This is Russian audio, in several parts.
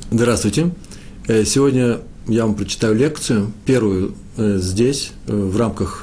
Здравствуйте. Сегодня я вам прочитаю лекцию, первую здесь, в рамках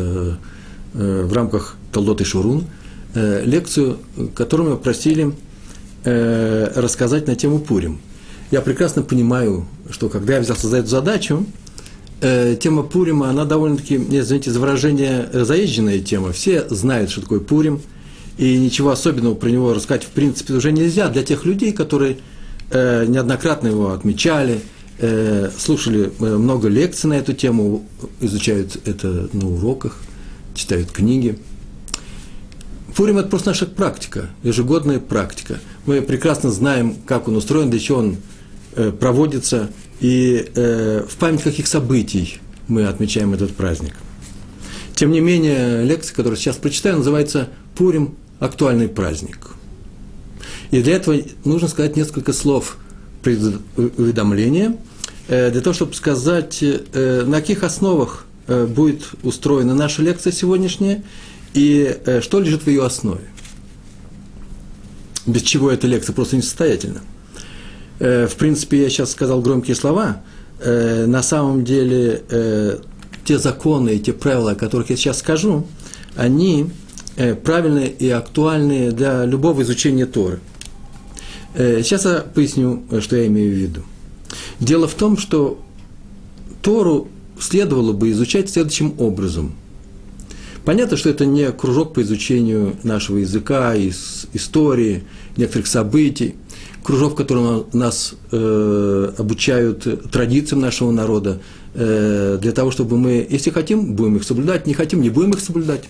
Толдот и Шурун, лекцию, которую мы просили рассказать на тему Пурим. Я прекрасно понимаю, что когда я взялся за эту задачу, тема Пурима, она довольно-таки, извините за выражение, заезженная тема. Все знают, что такое Пурим, и ничего особенного про него рассказать в принципе уже нельзя для тех людей, которые неоднократно его отмечали, слушали много лекций на эту тему, изучают это на уроках, читают книги. Пурим – это просто наша практика, ежегодная практика. Мы прекрасно знаем, как он устроен, для чего он проводится, и в память каких событий мы отмечаем этот праздник. Тем не менее, лекция, которую сейчас прочитаю, называется «Пурим – актуальный праздник». И для этого нужно сказать несколько слов предуведомления, для того, чтобы сказать, на каких основах будет устроена наша лекция сегодняшняя, и что лежит в ее основе. Без чего эта лекция просто несостоятельна. В принципе, я сейчас сказал громкие слова. На самом деле, те законы и те правила, о которых я сейчас скажу, они правильные и актуальные для любого изучения Торы. Сейчас я поясню, что я имею в виду. Дело в том, что Тору следовало бы изучать следующим образом. Понятно, что это не кружок по изучению нашего языка, истории, некоторых событий, кружок, в котором нас обучают традициям нашего народа, для того, чтобы мы, если хотим, будем их соблюдать, не хотим, не будем их соблюдать.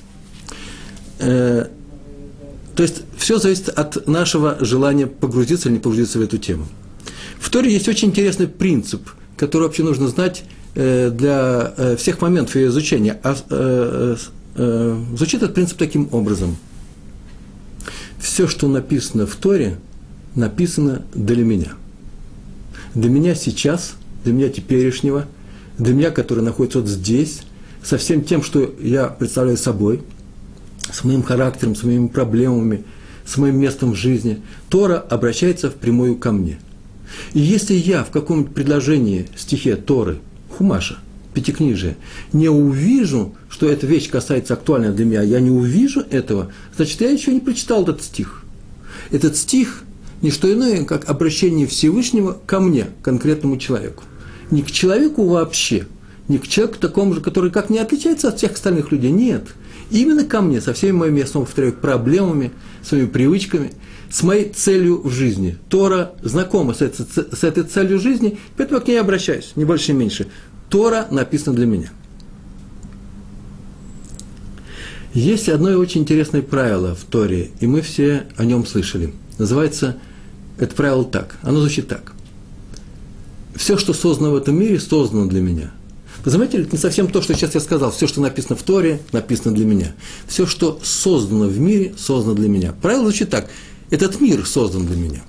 То есть, все зависит от нашего желания погрузиться или не погрузиться в эту тему. В Торе есть очень интересный принцип, который вообще нужно знать для всех моментов ее изучения. Звучит этот принцип таким образом. Все, что написано в Торе, написано для меня. Для меня сейчас, для меня теперешнего, для меня, который находится вот здесь, со всем тем, что я представляю собой, с моим характером, с моими проблемами, с моим местом в жизни, Тора обращается впрямую ко мне. И если я в каком-нибудь предложении, стихе Торы, Хумаша, Пятикнижия, не увижу, что эта вещь касается актуальна для меня, я не увижу этого, значит, я еще не прочитал этот стих. Этот стих – не что иное, как обращение Всевышнего ко мне, конкретному человеку. Не к человеку вообще, не к человеку такому же, который как не отличается от всех остальных людей, нет. Именно ко мне, со всеми моими, я снова повторяю, проблемами, своими привычками, с моей целью в жизни. Тора знакома с этой целью жизни, поэтому я к ней обращаюсь, не больше, не меньше. Тора написана для меня. Есть одно очень интересное правило в Торе, и мы все о нем слышали. Называется это правило так, оно звучит так. Все, что создано в этом мире, создано для меня. Вы заметили, это не совсем то, что сейчас я сказал. Все, что написано в Торе, написано для меня. Все, что создано в мире, создано для меня. Правило звучит так. Этот мир создан для меня.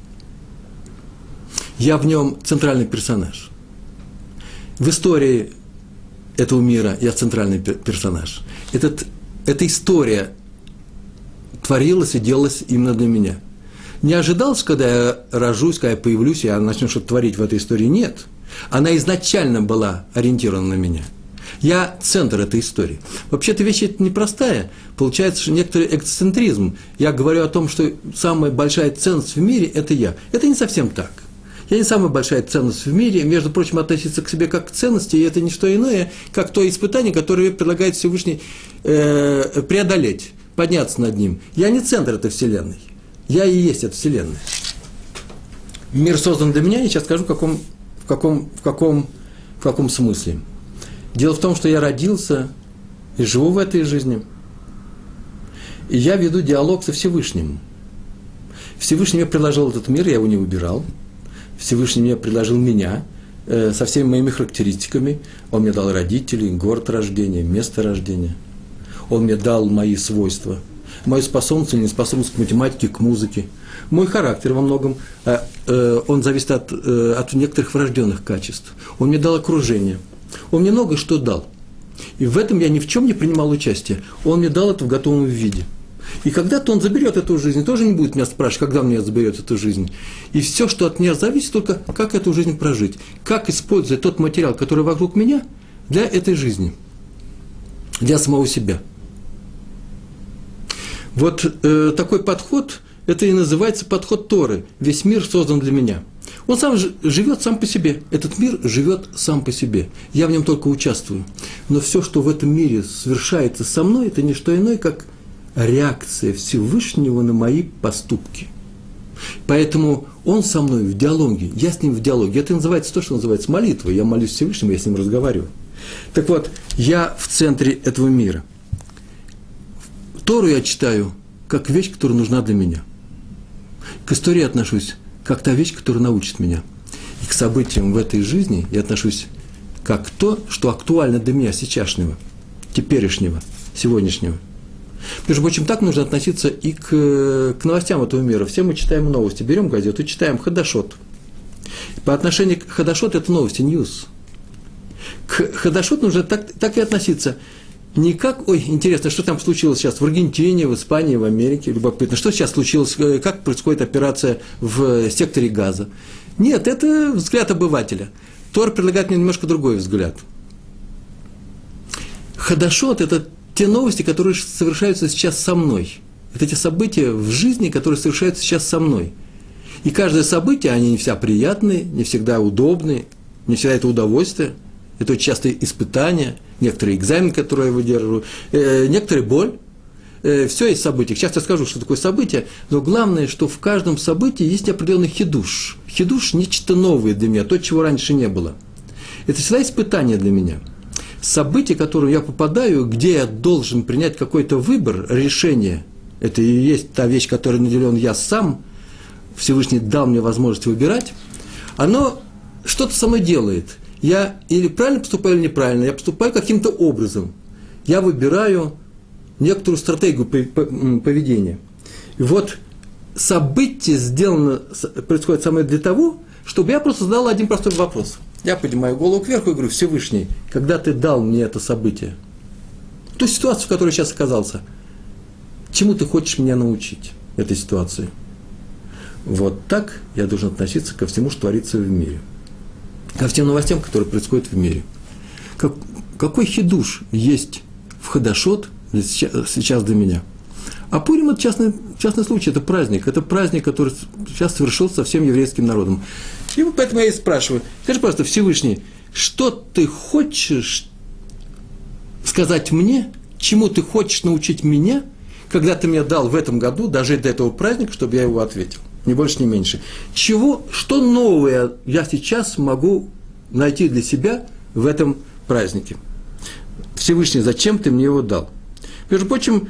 Я в нем центральный персонаж. В истории этого мира я центральный персонаж. Эта история творилась и делалась именно для меня. Не ожидалось, когда я рожусь, когда я появлюсь, я начну что-то творить в этой истории. Нет. Она изначально была ориентирована на меня. Я центр этой истории. Вообще-то вещь эта непростая. Получается, что некоторый эксцентризм. Я говорю о том, что самая большая ценность в мире – это я. Это не совсем так. Я не самая большая ценность в мире. Между прочим, относиться к себе как к ценности – и это не что иное, как то испытание, которое предлагает Всевышний преодолеть, подняться над ним. Я не центр этой вселенной. Я и есть эта вселенная. Мир создан для меня, я сейчас скажу, в каком смысле? Дело в том, что я родился и живу в этой жизни, и я веду диалог со Всевышним. Всевышний мне предложил этот мир, я его не выбирал. Всевышний мне предложил меня со всеми моими характеристиками. Он мне дал родителей, город рождения, место рождения. Он мне дал мои свойства, мою способность или неспособность к математике, к музыке. Мой характер во многом, он зависит от некоторых врожденных качеств. Он мне дал окружение. Он мне многое что дал. И в этом я ни в чем не принимал участие. Он мне дал это в готовом виде. И когда-то он заберет эту жизнь, тоже не будет меня спрашивать, когда он меня заберет эту жизнь. И все, что от меня зависит, только как эту жизнь прожить, как использовать тот материал, который вокруг меня, для этой жизни, для самого себя. Вот такой подход, это и называется подход Торы. Весь мир создан для меня. Он сам живет сам по себе. Этот мир живет сам по себе. Я в нем только участвую. Но все, что в этом мире совершается со мной, это не что иное, как реакция Всевышнего на мои поступки. Поэтому он со мной в диалоге, я с ним в диалоге. Это называется то, что называется молитвой. Я молюсь Всевышнему, я с ним разговариваю. Так вот, я в центре этого мира. Тору я читаю как вещь, которая нужна для меня. К истории отношусь как та вещь, которая научит меня. И к событиям в этой жизни я отношусь как то, что актуально для меня сейчасшнего, теперешнего, сегодняшнего. Между прочим, так нужно относиться и к новостям этого мира. Все мы читаем новости, берем газету и читаем Хадашот. По отношению к Хадашот это новости, ньюс. К Хадашот нужно так и относиться. Не как, ой, интересно, что там случилось сейчас в Аргентине, в Испании, в Америке, любопытно, что сейчас случилось, как происходит операция в секторе Газа. Нет, это взгляд обывателя. Тора предлагает мне немножко другой взгляд. Хадашот – это те новости, которые совершаются сейчас со мной. Это те события в жизни, которые совершаются сейчас со мной. И каждое событие, они не всегда приятные, не всегда удобные, не всегда это удовольствие. Это очень часто испытания, некоторые экзамены, которые я выдерживаю, некоторые боль. Все есть события. Сейчас я скажу, что такое событие, но главное, что в каждом событии есть определенный хидуш. Хидуш – нечто новое для меня, то, чего раньше не было. Это всегда испытание для меня. Событие, в которое я попадаю, где я должен принять какой-то выбор, решение, это и есть та вещь, которой наделен я сам, Всевышний дал мне возможность выбирать, оно что-то со мной делает. Я или правильно поступаю, или неправильно, я поступаю каким-то образом. Я выбираю некоторую стратегию поведения. И вот событие происходит со мной для того, чтобы я просто задал один простой вопрос. Я поднимаю голову кверху и говорю: Всевышний, когда ты дал мне это событие, ту ситуацию, в которой я сейчас оказался, чему ты хочешь меня научить этой ситуации? Вот так я должен относиться ко всему, что творится в мире. Ко всем новостям, которые происходят в мире. Какой хидуш есть в Хадашот сейчас для меня? А Пурим – это частный случай, это праздник, который сейчас совершился со всем еврейским народом. И поэтому я и спрашиваю: скажи, пожалуйста, Всевышний, что ты хочешь сказать мне, чему ты хочешь научить меня, когда ты мне дал в этом году дожить до этого праздника, чтобы я его ответил? Ни больше, ни меньше. Что новое я сейчас могу найти для себя в этом празднике? Всевышний, зачем ты мне его дал? Между прочим,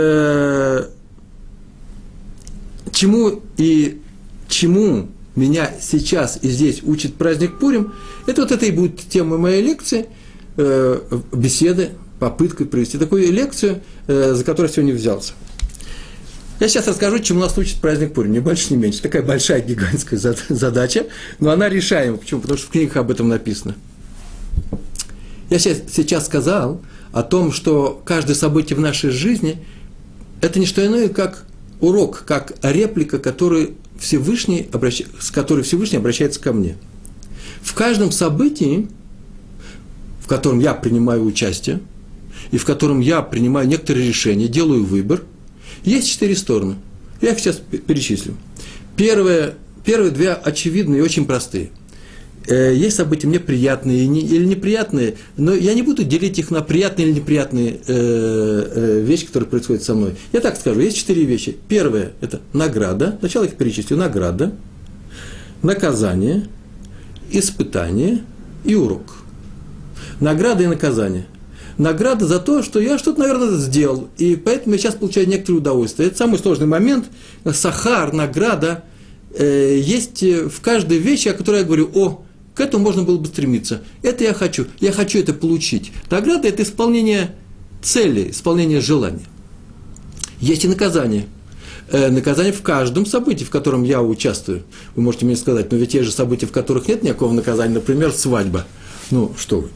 чему меня сейчас и здесь учит праздник Пурим, это и будет тема моей лекции, беседы, попытка провести такую лекцию, за которую я сегодня взялся. Я сейчас расскажу, чему нас учит праздник Пурим, ни больше, ни меньше. Такая большая, гигантская задача, но она решаема. Почему? Потому что в книгах об этом написано. Я сейчас сказал о том, что каждое событие в нашей жизни – это не что иное, как урок, как реплика, с которой Всевышний обращается ко мне. В каждом событии, в котором я принимаю участие, и в котором я принимаю некоторые решения, делаю выбор, есть 4 стороны. Я их сейчас перечислю. Первые 2 очевидные и очень простые. Есть события мне приятные или неприятные, но я не буду делить их на приятные или неприятные вещи, которые происходят со мной. Я так скажу, есть 4 вещи. Первое – это награда. Сначала их перечислю. Награда, наказание, испытание и урок. Награда и наказание. Награда за то, что я что-то, наверное, сделал, и поэтому я сейчас получаю некоторое удовольствие. Это самый сложный момент. Сахар, награда есть в каждой вещи, о которой я говорю: к этому можно было бы стремиться. Это я хочу это получить. Награда – это исполнение цели, исполнение желания. Есть и наказание. Наказание в каждом событии, в котором я участвую. Вы можете мне сказать: но ведь есть же события, в которых нет никакого наказания, например, свадьба. Ну, что вы.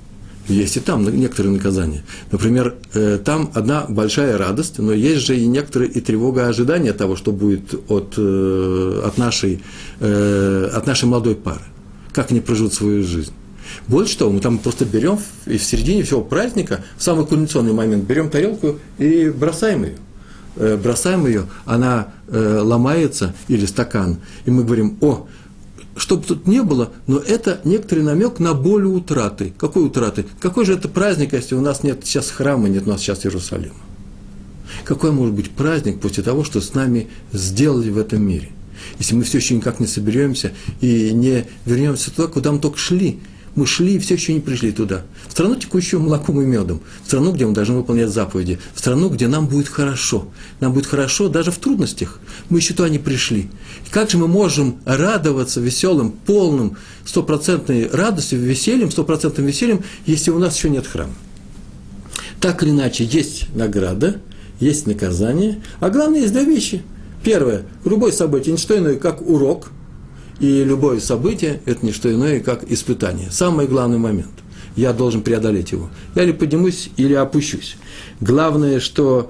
Есть и там некоторые наказания. Например, там одна большая радость, но есть же и некоторые и тревога ожидания того, что будет от нашей молодой пары. Как они проживут свою жизнь. Больше того, мы там просто берем и в середине всего праздника, в самый кульминационный момент, берем тарелку и бросаем ее. Она ломается, или стакан, и мы говорим: что бы тут ни было, но это некоторый намек на боль утраты. Какой утраты? Какой же это праздник, если у нас нет сейчас храма, нет у нас сейчас Иерусалима? Какой может быть праздник после того, что с нами сделали в этом мире? Если мы все еще никак не соберемся и не вернемся туда, куда мы только шли. Мы шли и все еще не пришли туда. В страну, текущую молоком и медом. В страну, где мы должны выполнять заповеди. В страну, где нам будет хорошо. Нам будет хорошо даже в трудностях. Мы еще туда не пришли. И как же мы можем радоваться веселым, полным, стопроцентной радостью, стопроцентным весельем, если у нас еще нет храма? Так или иначе, есть награда, есть наказание, а главное, есть две вещи. Первое. Любое событие, не что иное, как урок. И любое событие – это не что иное, как испытание. Самый главный момент. Я должен преодолеть его. Я или поднимусь, или опущусь. Главное, что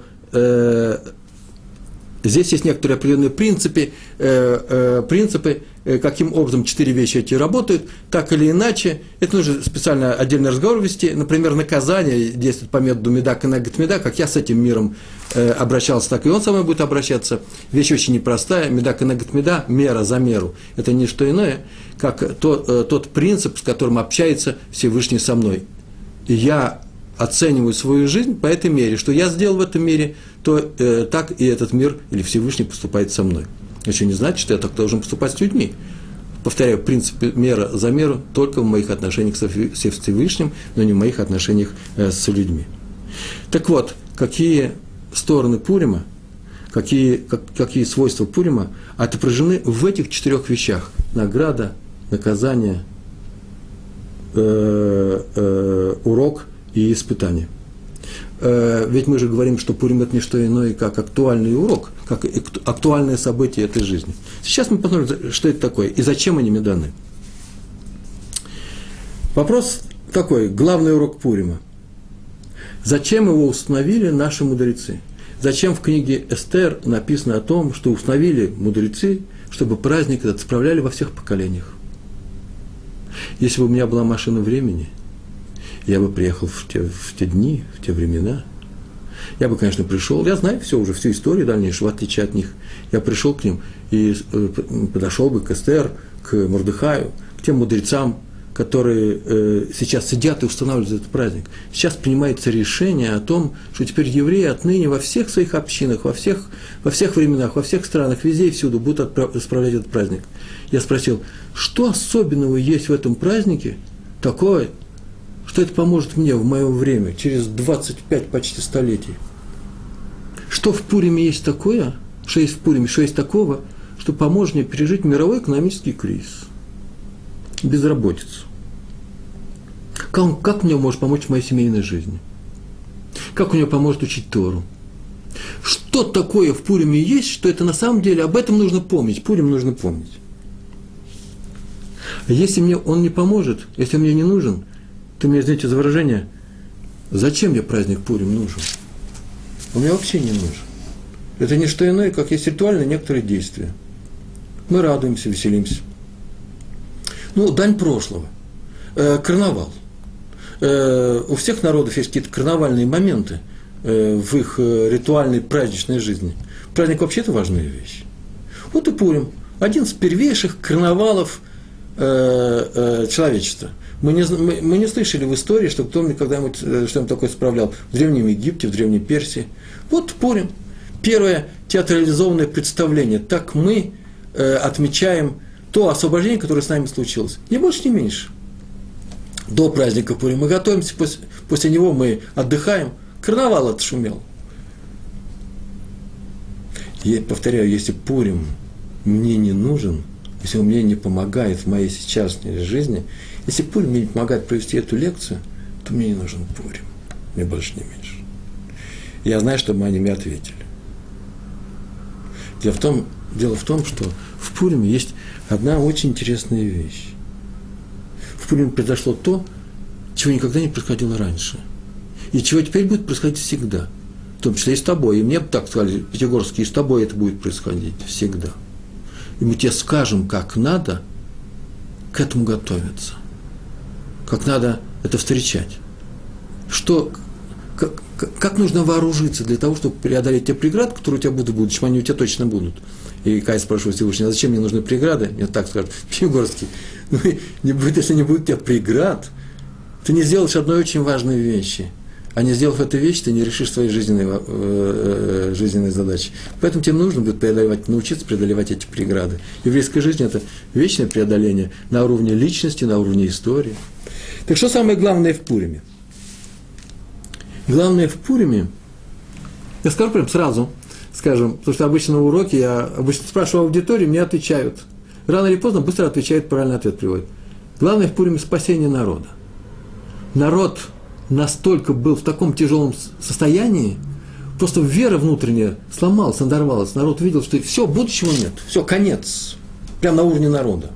здесь есть некоторые определенные принципы, каким образом 4 вещи эти работают, так или иначе. Это нужно специально отдельный разговор вести. Например, наказание действует по методу меда кенегет меда, как я с этим миром обращался, так и он со мной будет обращаться. Вещь очень непростая. Меда кенегет меда, мера за меру. Это не что иное, как тот принцип, с которым общается Всевышний со мной. И я оцениваю свою жизнь по этой мере. Что я сделал в этом мире, то так и этот мир или Всевышний поступает со мной. Еще не значит, что я так должен поступать с людьми. Повторяю, принцип мера за меру только в моих отношениях со Всевышним, но не в моих отношениях с людьми. Так вот, какие стороны Пурима, какие свойства Пурима отображены в этих 4 вещах: награда, наказание, урок и испытание. Ведь мы же говорим, что Пурим – это не что иное, как актуальный урок, как актуальное событие этой жизни. Сейчас мы посмотрим, что это такое и зачем они мне даны. Вопрос такой, главный урок Пурима. Зачем его установили наши мудрецы? Зачем в книге Эстер написано о том, что установили мудрецы, чтобы праздник этот справляли во всех поколениях? Если бы у меня была машина времени, я бы приехал в те дни, в те времена. Я бы, конечно, пришел, я знаю всю историю дальнейшую, в отличие от них. Я пришел к ним и подошел бы к Эстер, к Мордехаю, к тем мудрецам, которые сейчас сидят и устанавливают этот праздник. Сейчас принимается решение о том, что теперь евреи отныне во всех своих общинах, во всех временах, во всех странах, везде и всюду будут справлять этот праздник. Я спросил, что особенного есть в этом празднике такое, что это поможет мне в мое время, через 25 почти столетий. Что в Пуриме есть такое, что есть в Пуриме, что есть такого, что поможет мне пережить мировой экономический кризис, безработицу. Как мне может помочь в моей семейной жизни? Как у него поможет учить Тору? Что такое в Пуриме есть, что это на самом деле, об этом нужно помнить, Пурим нужно помнить. А если мне он не поможет, если мне не нужен, то мне, извините за выражение, зачем мне праздник Пурим нужен? Он мне вообще не нужен. Это не что иное, как есть ритуальные некоторые действия. Мы радуемся, веселимся. Дань прошлого. Карнавал. У всех народов есть какие-то карнавальные моменты в их ритуальной праздничной жизни. Праздник вообще-то важная вещь. Вот и Пурим. Один из первейших карнавалов человечества. Мы не слышали в истории, что кто-нибудь когда-нибудь что-нибудь такое справлял в Древнем Египте, в Древней Персии. Вот Пурим. Первое театрализованное представление. Так мы отмечаем то освобождение, которое с нами случилось. Ни больше, ни меньше. До праздника Пурим мы готовимся, после него мы отдыхаем. Карнавал отшумел. Я повторяю, если Пурим мне не нужен, если он мне не помогает в моей сейчасшней жизни, если Пурим мне не помогает провести эту лекцию, то мне не нужен Пурим. Мне больше, не меньше. Я знаю, чтобы они мне ответили. Дело в том, что в Пуриме есть одна очень интересная вещь. В Пуриме произошло то, чего никогда не происходило раньше. И чего теперь будет происходить всегда. В том числе и с тобой. И мне бы так сказали, Пятигорские, и с тобой это будет происходить всегда. И мы тебе скажем, как надо к этому готовиться. Как надо это встречать. Как нужно вооружиться для того, чтобы преодолеть те преграды, которые у тебя будут в будущем, они у тебя точно будут. И Кай спрашивает Всевышнего, зачем мне нужны преграды? Мне так скажут, Пятигорский, если не будет у тебя преград, ты не сделаешь одной очень важной вещи. А не сделав эту вещь, ты не решишь свои жизненные задачи. Поэтому тебе нужно будет научиться преодолевать эти преграды. Еврейская жизнь – это вечное преодоление на уровне личности, на уровне истории. Так что самое главное в Пуриме? Главное в Пуриме, я скажу прям сразу, потому что обычно на уроке я обычно спрашиваю аудиторию, мне отвечают. Рано или поздно быстро отвечают, правильный ответ приводит. Главное в Пуриме – спасение народа. Народ настолько был в таком тяжелом состоянии, просто вера внутренняя сломалась, надорвалась. Народ видел, что все, будущего нет, все, конец, прямо на уровне народа.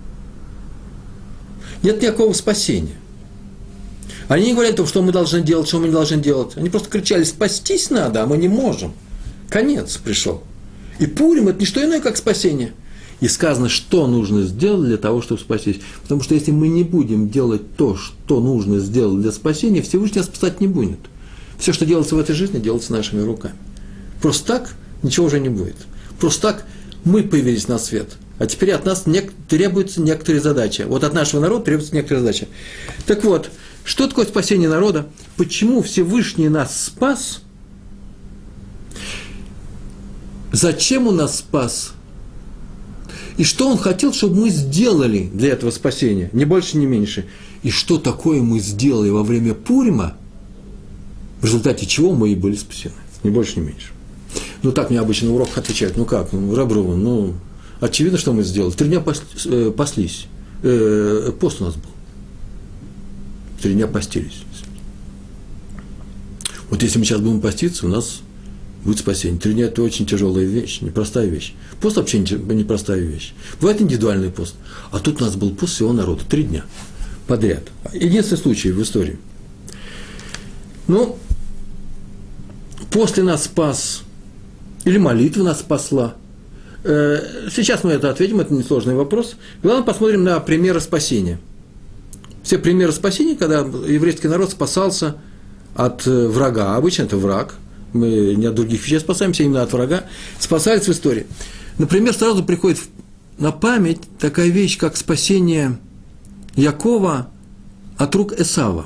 Нет никакого спасения. Они не говорят о том, что мы должны делать, что мы не должны делать. Они просто кричали, спастись надо, а мы не можем. Конец пришел. И Пурим – это не что иное, как спасение. И сказано, что нужно сделать для того, чтобы спастись. Потому что если мы не будем делать то, что нужно сделать для спасения, Всевышний нас спасать не будет. Все, что делается в этой жизни, делается нашими руками. Просто так ничего уже не будет. Просто так мы появились на свет. А теперь от нас требуются некоторые задачи. Вот от нашего народа требуются некоторые задачи. Так вот, что такое спасение народа? Почему Всевышний нас спас? Зачем Он нас спас? И что Он хотел, чтобы мы сделали для этого спасения? Ни больше, ни меньше. И что такое мы сделали во время Пурима, в результате чего мы и были спасены? Ни больше, ни меньше. Ну, так мне обычно на уроках отвечают. Ну, как? Раб Рувен, очевидно, что мы сделали. 3 дня паслись. Пост у нас был. 3 дня постились. Вот если мы сейчас будем поститься, у нас будет спасение. 3 дня – это очень тяжелая вещь, непростая вещь. Пост вообще непростая вещь. Бывает индивидуальный пост. А тут у нас был пост всего народа. 3 дня подряд. Единственный случай в истории. После нас спас, или молитва нас спасла. Сейчас мы это ответим, это несложный вопрос. Главное, посмотрим на примеры спасения. Все примеры спасения, когда еврейский народ спасался от врага. Обычно это враг. Мы не от других вещей спасаемся, именно от врага. Спасались в истории. Например, сразу приходит на память такая вещь, как спасение Якова от рук Эсава.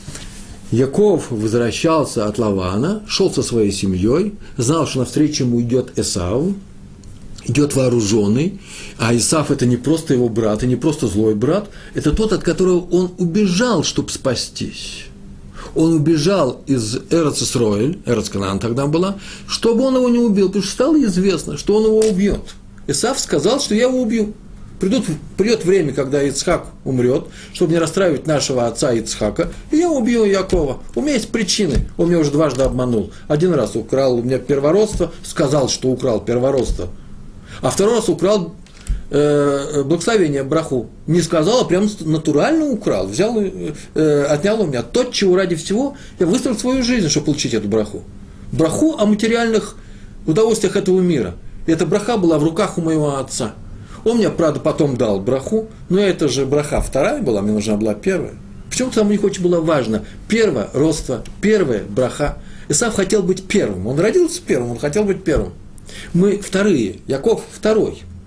Яков возвращался от Лавана, шел со своей семьей, знал, что навстречу ему идет Эсав, идет вооруженный, а Исав – это не просто его брат, и не просто злой брат, это тот, от которого он убежал, чтобы спастись. Он убежал из Эрец-Исроэль, Эрец-Канаан тогда была, чтобы он его не убил, потому что стало известно, что он его убьет. Исав сказал, что я его убью. Придет время, когда Ицхак умрет, чтобы не расстраивать нашего отца Ицхака, и я убью Якова. У меня есть причины. Он меня уже дважды обманул. 1 раз украл у меня первородство, сказал, что украл первородство. А 2 раз украл благословение, браху. Не сказал, а прям натурально украл. Взял и отнял у меня то, чего ради всего я выстроил свою жизнь, чтобы получить эту браху. Браху о материальных удовольствиях этого мира. И эта браха была в руках у моего отца. Он мне, правда, потом дал браху, но это же браха 2 была, мне нужна была 1. Почему-то у них очень было важно. 1 родство, 1 браха. Исав хотел быть 1. Он родился 1, он хотел быть 1. Мы 2, Яков 2.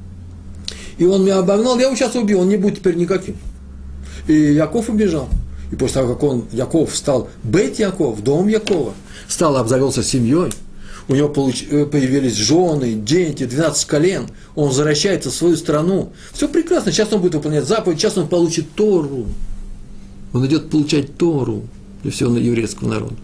И он меня обогнал, я его сейчас убью, он не будет теперь никаким. И Яков убежал. И после того, как Яков стал Бейт Яков, дом Якова, обзавелся семьей, у него появились жены, дети, 12 колен, он возвращается в свою страну. Все прекрасно, сейчас он будет выполнять заповедь, сейчас он получит Тору. Он идет получать Тору для всего еврейского народа.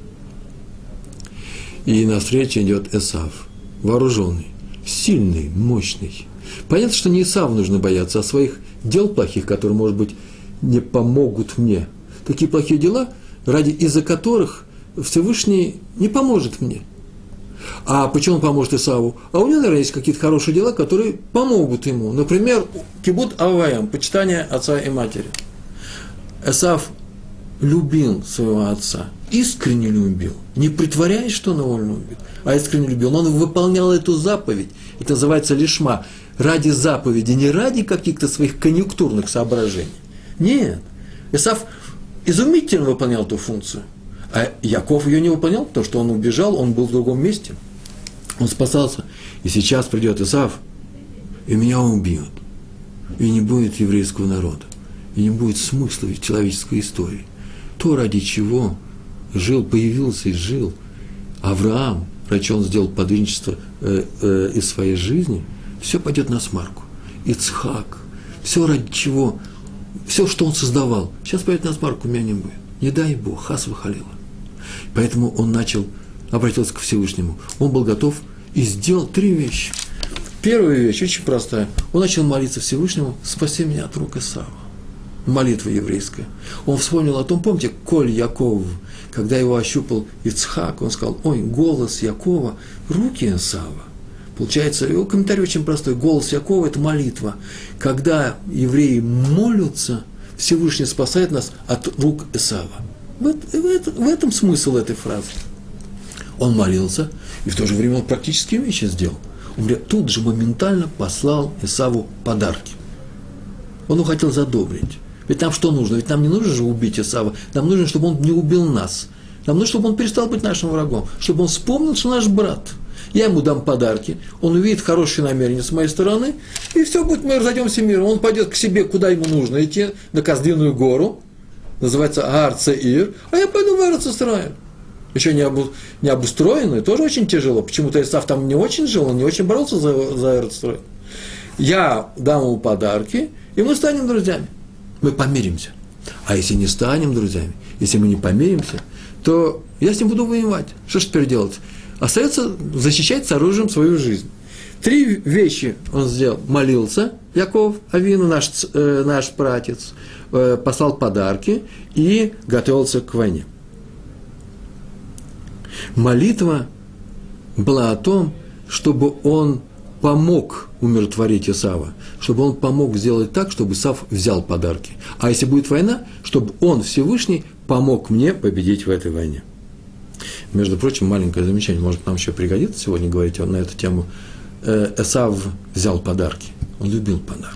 И навстречу идет Эсав, вооруженный, сильный, мощный. Понятно, что не Исаву нужно бояться, а своих дел плохих, которые, может быть, не помогут мне. Такие плохие дела, из-за которых Всевышний не поможет мне. А почему он поможет Исаву? А у него, наверное, есть какие-то хорошие дела, которые помогут ему. Например, кибут аваям, почитание отца и матери. Эсав любил своего отца, искренне любил, не притворяясь, что он его любит, а искренне любил. Он выполнял эту заповедь, это называется лишма, ради заповеди, не ради каких-то своих конъюнктурных соображений. Нет, Эсав изумительно выполнял эту функцию, а Яков ее не выполнял, потому что он убежал, он был в другом месте, он спасался. И сейчас придет Эсав, и меня убьют, и не будет еврейского народа, и не будет смысла в человеческой истории. То, ради чего появился и жил Авраам, ради чего он сделал подвижничество из своей жизни, все пойдет на смарку. Ицхак, все ради чего, все, что он создавал, сейчас пойдет на смарку, у меня не будет. Не дай Бог, хас вахалила. Поэтому он обратился к Всевышнему. Он был готов и сделал 3 вещи. Первая вещь очень простая. Он начал молиться Всевышнему: спаси меня от рук Эсава. Молитва еврейская. Он вспомнил о том, помните, Коль Яков, когда его ощупал Ицхак, он сказал: ой, голос Якова, руки Эсава. Получается, его комментарий очень простой. Голос Якова – это молитва. Когда евреи молятся, Всевышний спасает нас от рук Эсава. В этом смысл этой фразы. Он молился, и в то же время он практические вещи сделал. Он тут же моментально послал Эсаву подарки. Он его хотел задобрить. Ведь нам что нужно? Ведь нам не нужно же убить Эсава. Нам нужно, чтобы он не убил нас. Нам нужно, чтобы он перестал быть нашим врагом. Чтобы он вспомнил, что наш брат. Я ему дам подарки, он увидит хорошие намерения с моей стороны, и все будет, мы разойдемся миром. Он пойдет к себе, куда ему нужно идти, на Каздинную гору, называется Аар-Цеир, а я пойду в Эрец-Исраэль. Еще не обустроенный, тоже очень тяжело. Почему-то Эсав там не очень жил, он не очень боролся за Эрец-Исраэль. Я дам ему подарки, и мы станем друзьями. Мы помиримся. А если не станем друзьями, если мы не помиримся, то я с ним буду воевать. Что ж теперь делать? Остается защищать с оружием свою жизнь. 3 вещи он сделал. Молился, Яков Авину, наш пратец, послал подарки и готовился к войне. Молитва была о том, чтобы он помог умиротворить Эсава, чтобы он помог сделать так, чтобы Эсав взял подарки. А если будет война, чтобы он, Всевышний, помог мне победить в этой войне. Между прочим, маленькое замечание, может, нам еще пригодится сегодня говорить на эту тему. Эсав взял подарки, он любил подарки.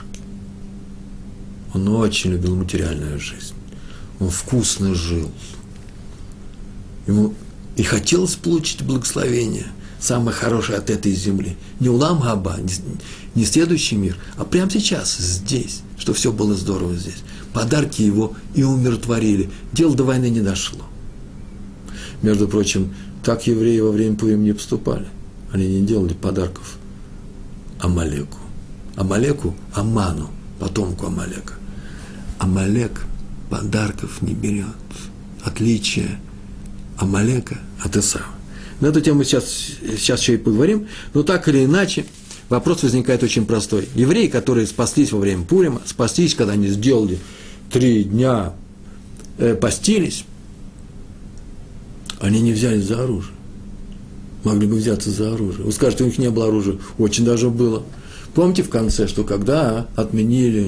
Он очень любил материальную жизнь. Он вкусно жил. Ему и хотелось получить благословение, самое хорошее от этой земли. Не улам габа, не следующий мир, а прямо сейчас, здесь, что все было здорово здесь. Подарки его и умиротворили. Дело до войны не дошло. Между прочим, так евреи во время Пурим не поступали. Они не делали подарков Амалеку. Аману, потомку Амалека. Амалек подарков не берет. Отличие Амалека от Эсава. На эту тему сейчас еще и поговорим, но так или иначе, вопрос возникает очень простой. Евреи, которые спаслись во время Пурима, спаслись, когда они сделали 3 дня, постились, они не взялись за оружие. Могли бы взяться за оружие. Вы скажете, у них не было оружия. Очень даже было. Помните в конце, что когда отменили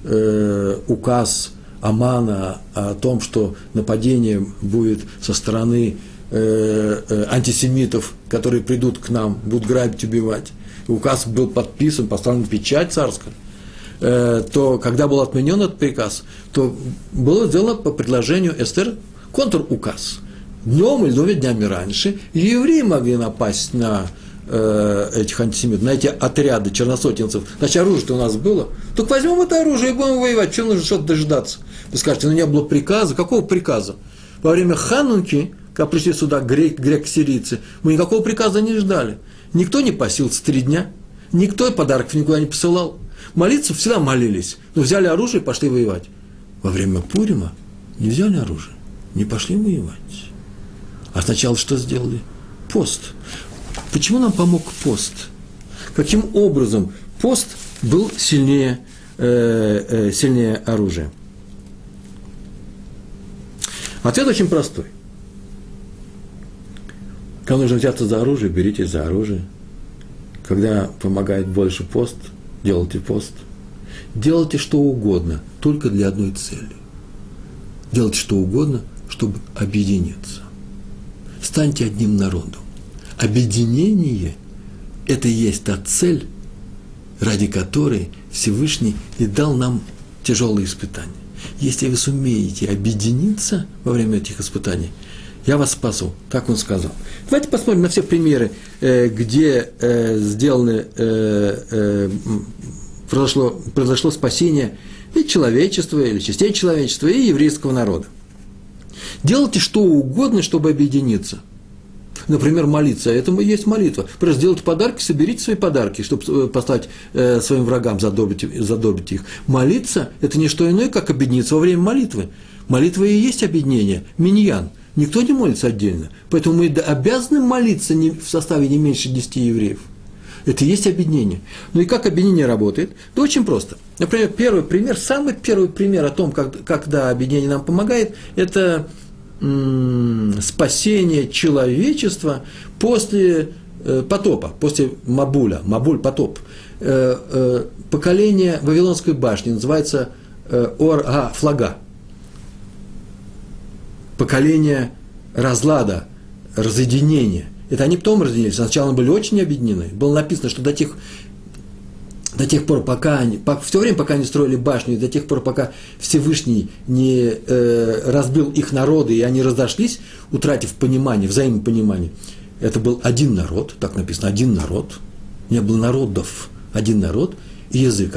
указ Амана о том, что нападение будет со стороны антисемитов, которые придут к нам, будут грабить, убивать, и указ был подписан, поставлена печать царская, то когда был отменен этот приказ, то было сделано по предложению Эстер контруказ. Днем или 2 днями раньше евреи могли напасть на этих антисемитов, на эти отряды черносотенцев. Значит, оружие-то у нас было. Так возьмем это оружие и будем воевать. Чем нужно что-то дожидаться? Вы скажете, не было приказа. Какого приказа? Во время Хануки, когда пришли сюда греко-сирийцы, мы никакого приказа не ждали. Никто не постился 3 дня. Никто подарков никуда не посылал. Молиться всегда молились. Но взяли оружие и пошли воевать. Во время Пурима не взяли оружие, не пошли воевать. А сначала что сделали? Пост. Почему нам помог пост? Каким образом пост был сильнее оружия? Ответ очень простой. Когда нужно взяться за оружие, берите за оружие. Когда помогает больше пост, делайте пост. Делайте что угодно, только для одной цели. делайте что угодно, чтобы объединиться. Станьте одним народом. Объединение – это и есть та цель, ради которой Всевышний и дал нам тяжелые испытания. Если вы сумеете объединиться во время этих испытаний, я вас спасу, так он сказал. Давайте посмотрим на все примеры, где произошло спасение и человечества, или частей человечества, и еврейского народа. Делайте что угодно, чтобы объединиться. Например, молиться. Это и есть молитва. Просто сделайте подарки, соберите свои подарки, чтобы послать своим врагам, задобрить их. Молиться – это не что иное, как объединиться во время молитвы. Молитва и есть объединение. Миньян. Никто не молится отдельно. Поэтому мы обязаны молиться в составе не меньше 10 евреев. Это и есть объединение. Ну и как объединение работает? Да очень просто. Например, самый первый пример о том, когда объединение нам помогает, это спасение человечества после потопа, после Мабуля, Мабуль-потоп. Поколение Вавилонской башни называется Ор-Флага. Поколение разлада, разъединения. Это они потом разъединились. Сначала они были очень объединены. Было написано, что до тех пор, в то время, пока они строили башню, до тех пор, пока Всевышний не разбил их народы, и они разошлись, утратив понимание, взаимопонимание. Это был один народ, так написано, один народ. Не было народов, один народ и язык,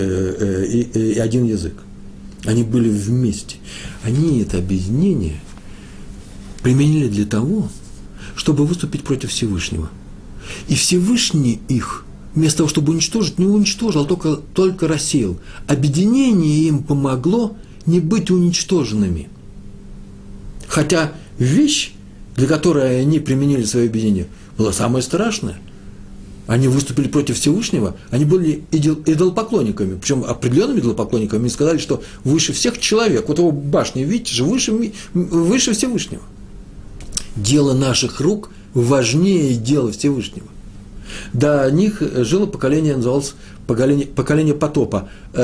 и один язык. Они были вместе. Они это объединение применили для того, чтобы выступить против Всевышнего. И Всевышний их, вместо того, чтобы уничтожить, не уничтожил, а только рассеял. Объединение им помогло не быть уничтоженными. Хотя вещь, для которой они применили свое объединение, была самая страшная. Они выступили против Всевышнего, они были идолопоклонниками, причем определенными идолопоклонниками, и сказали, что выше всех человек, вот его башня, видите же, выше Всевышнего. Дело наших рук важнее дела Всевышнего. До них жило поколение, называлось поколение потопа,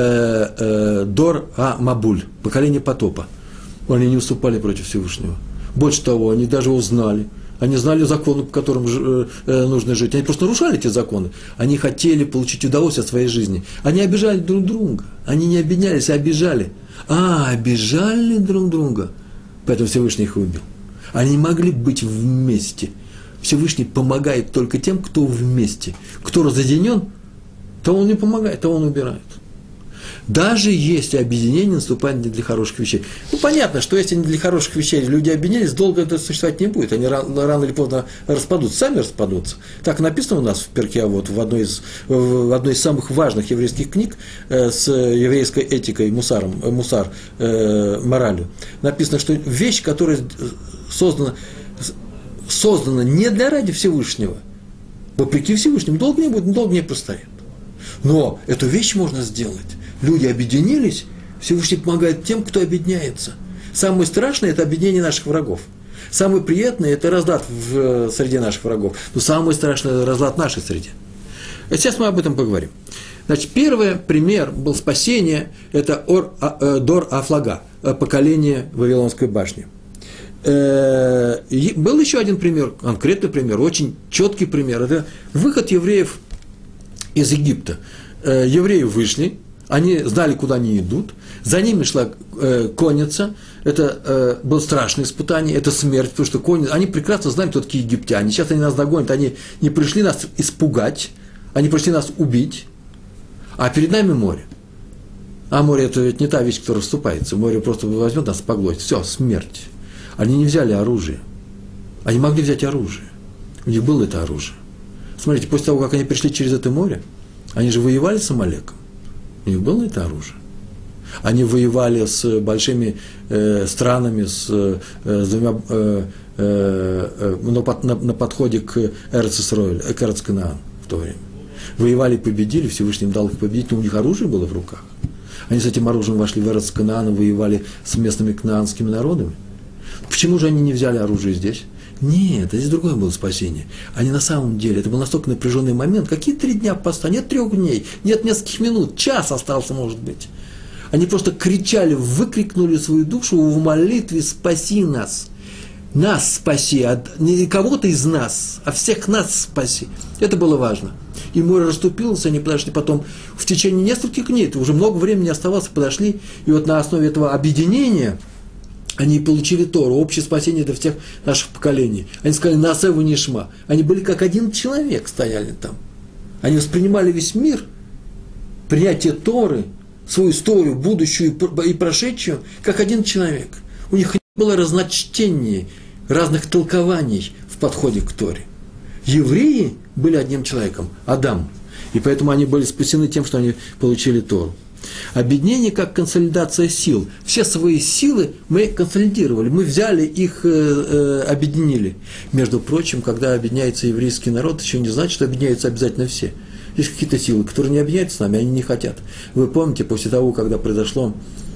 Дор-А-Мабуль, поколение потопа. Они не выступали против Всевышнего. Больше того, они даже узнали. Они знали законы, по которым нужно жить. Они просто нарушали эти законы. Они хотели получить удовольствие от своей жизни. Они обижали друг друга. Они не объединялись, а обижали. Обижали друг друга. Поэтому Всевышний их убил. Они не могли быть вместе. Всевышний помогает только тем, кто вместе. Кто разъединен, то он не помогает, то он убирает. Даже если объединение наступает не для хороших вещей. Понятно, что если не для хороших вещей люди объединились, долго это существовать не будет. Они рано или поздно распадутся, сами распадутся. Так написано у нас в Перке Авот, в одной из самых важных еврейских книг с еврейской этикой, мусар, моралью. Написано, что вещь, которая создана не для ради Всевышнего, вопреки Всевышнему, долго не будет, долго не простоит. Но эту вещь можно сделать. Люди объединились, Всевышний помогает тем, кто объединяется. Самое страшное – это объединение наших врагов. Самое приятное – это разлад в среде наших врагов. Но самое страшное – это разлад в нашей среде. Сейчас мы об этом поговорим. Значит, первый пример был спасение – это Дор-А-Флага, поколение Вавилонской башни. Был еще один пример, конкретный пример, очень четкий пример. Это выход евреев из Египта. Евреи вышли, они знали, куда они идут, за ними шла конница, это было страшное испытание, это смерть, потому что они прекрасно знали, кто такие египтяне. Сейчас они нас догонят, они не пришли нас испугать, они пришли нас убить, а перед нами море. А море – это ведь не та вещь, которая вступается, море просто возьмет нас, поглотит, все, смерть. Они не взяли оружие, они могли взять оружие, у них было это оружие. Смотрите, после того, как они пришли через это море, они же воевали с Амалеком. У них было это оружие. Они воевали с большими странами, с двумя, на подходе к Эрец-Исроэль, к Эрец-Канаан в то время. Воевали, победили, Всевышний им дал их победить, но у них оружие было в руках. Они с этим оружием вошли в Эрец-Канаан и воевали с местными кнаанскими народами. Почему же они не взяли оружие здесь? Нет, здесь другое было спасение. Они на самом деле, это был настолько напряженный момент, какие 3 дня поста, нет 3 дней, нет нескольких минут, час остался, может быть. Они просто кричали, выкрикнули свою душу в молитве «Спаси нас». Нас спаси, не кого-то из нас, а всех нас спаси. Это было важно. И море расступилось, они подошли потом в течение нескольких дней, уже много времени оставалось, подошли, и вот на основе этого объединения они получили Тору, общее спасение для всех наших поколений. Они сказали «Наасеву нишма». Они были как один человек, стояли там. Они воспринимали весь мир, принятие Торы, свою историю, будущую и прошедшую, как один человек. У них не было разночтений, разных толкований в подходе к Торе. Евреи были одним человеком, Адам, и поэтому они были спасены тем, что они получили Тору. Объединение как консолидация сил. Все свои силы мы консолидировали, мы взяли их, объединили. Между прочим, когда объединяется еврейский народ, еще не значит, что объединяются обязательно все. Есть какие-то силы, которые не объединяются с нами, они не хотят. Вы помните, после того, когда произошел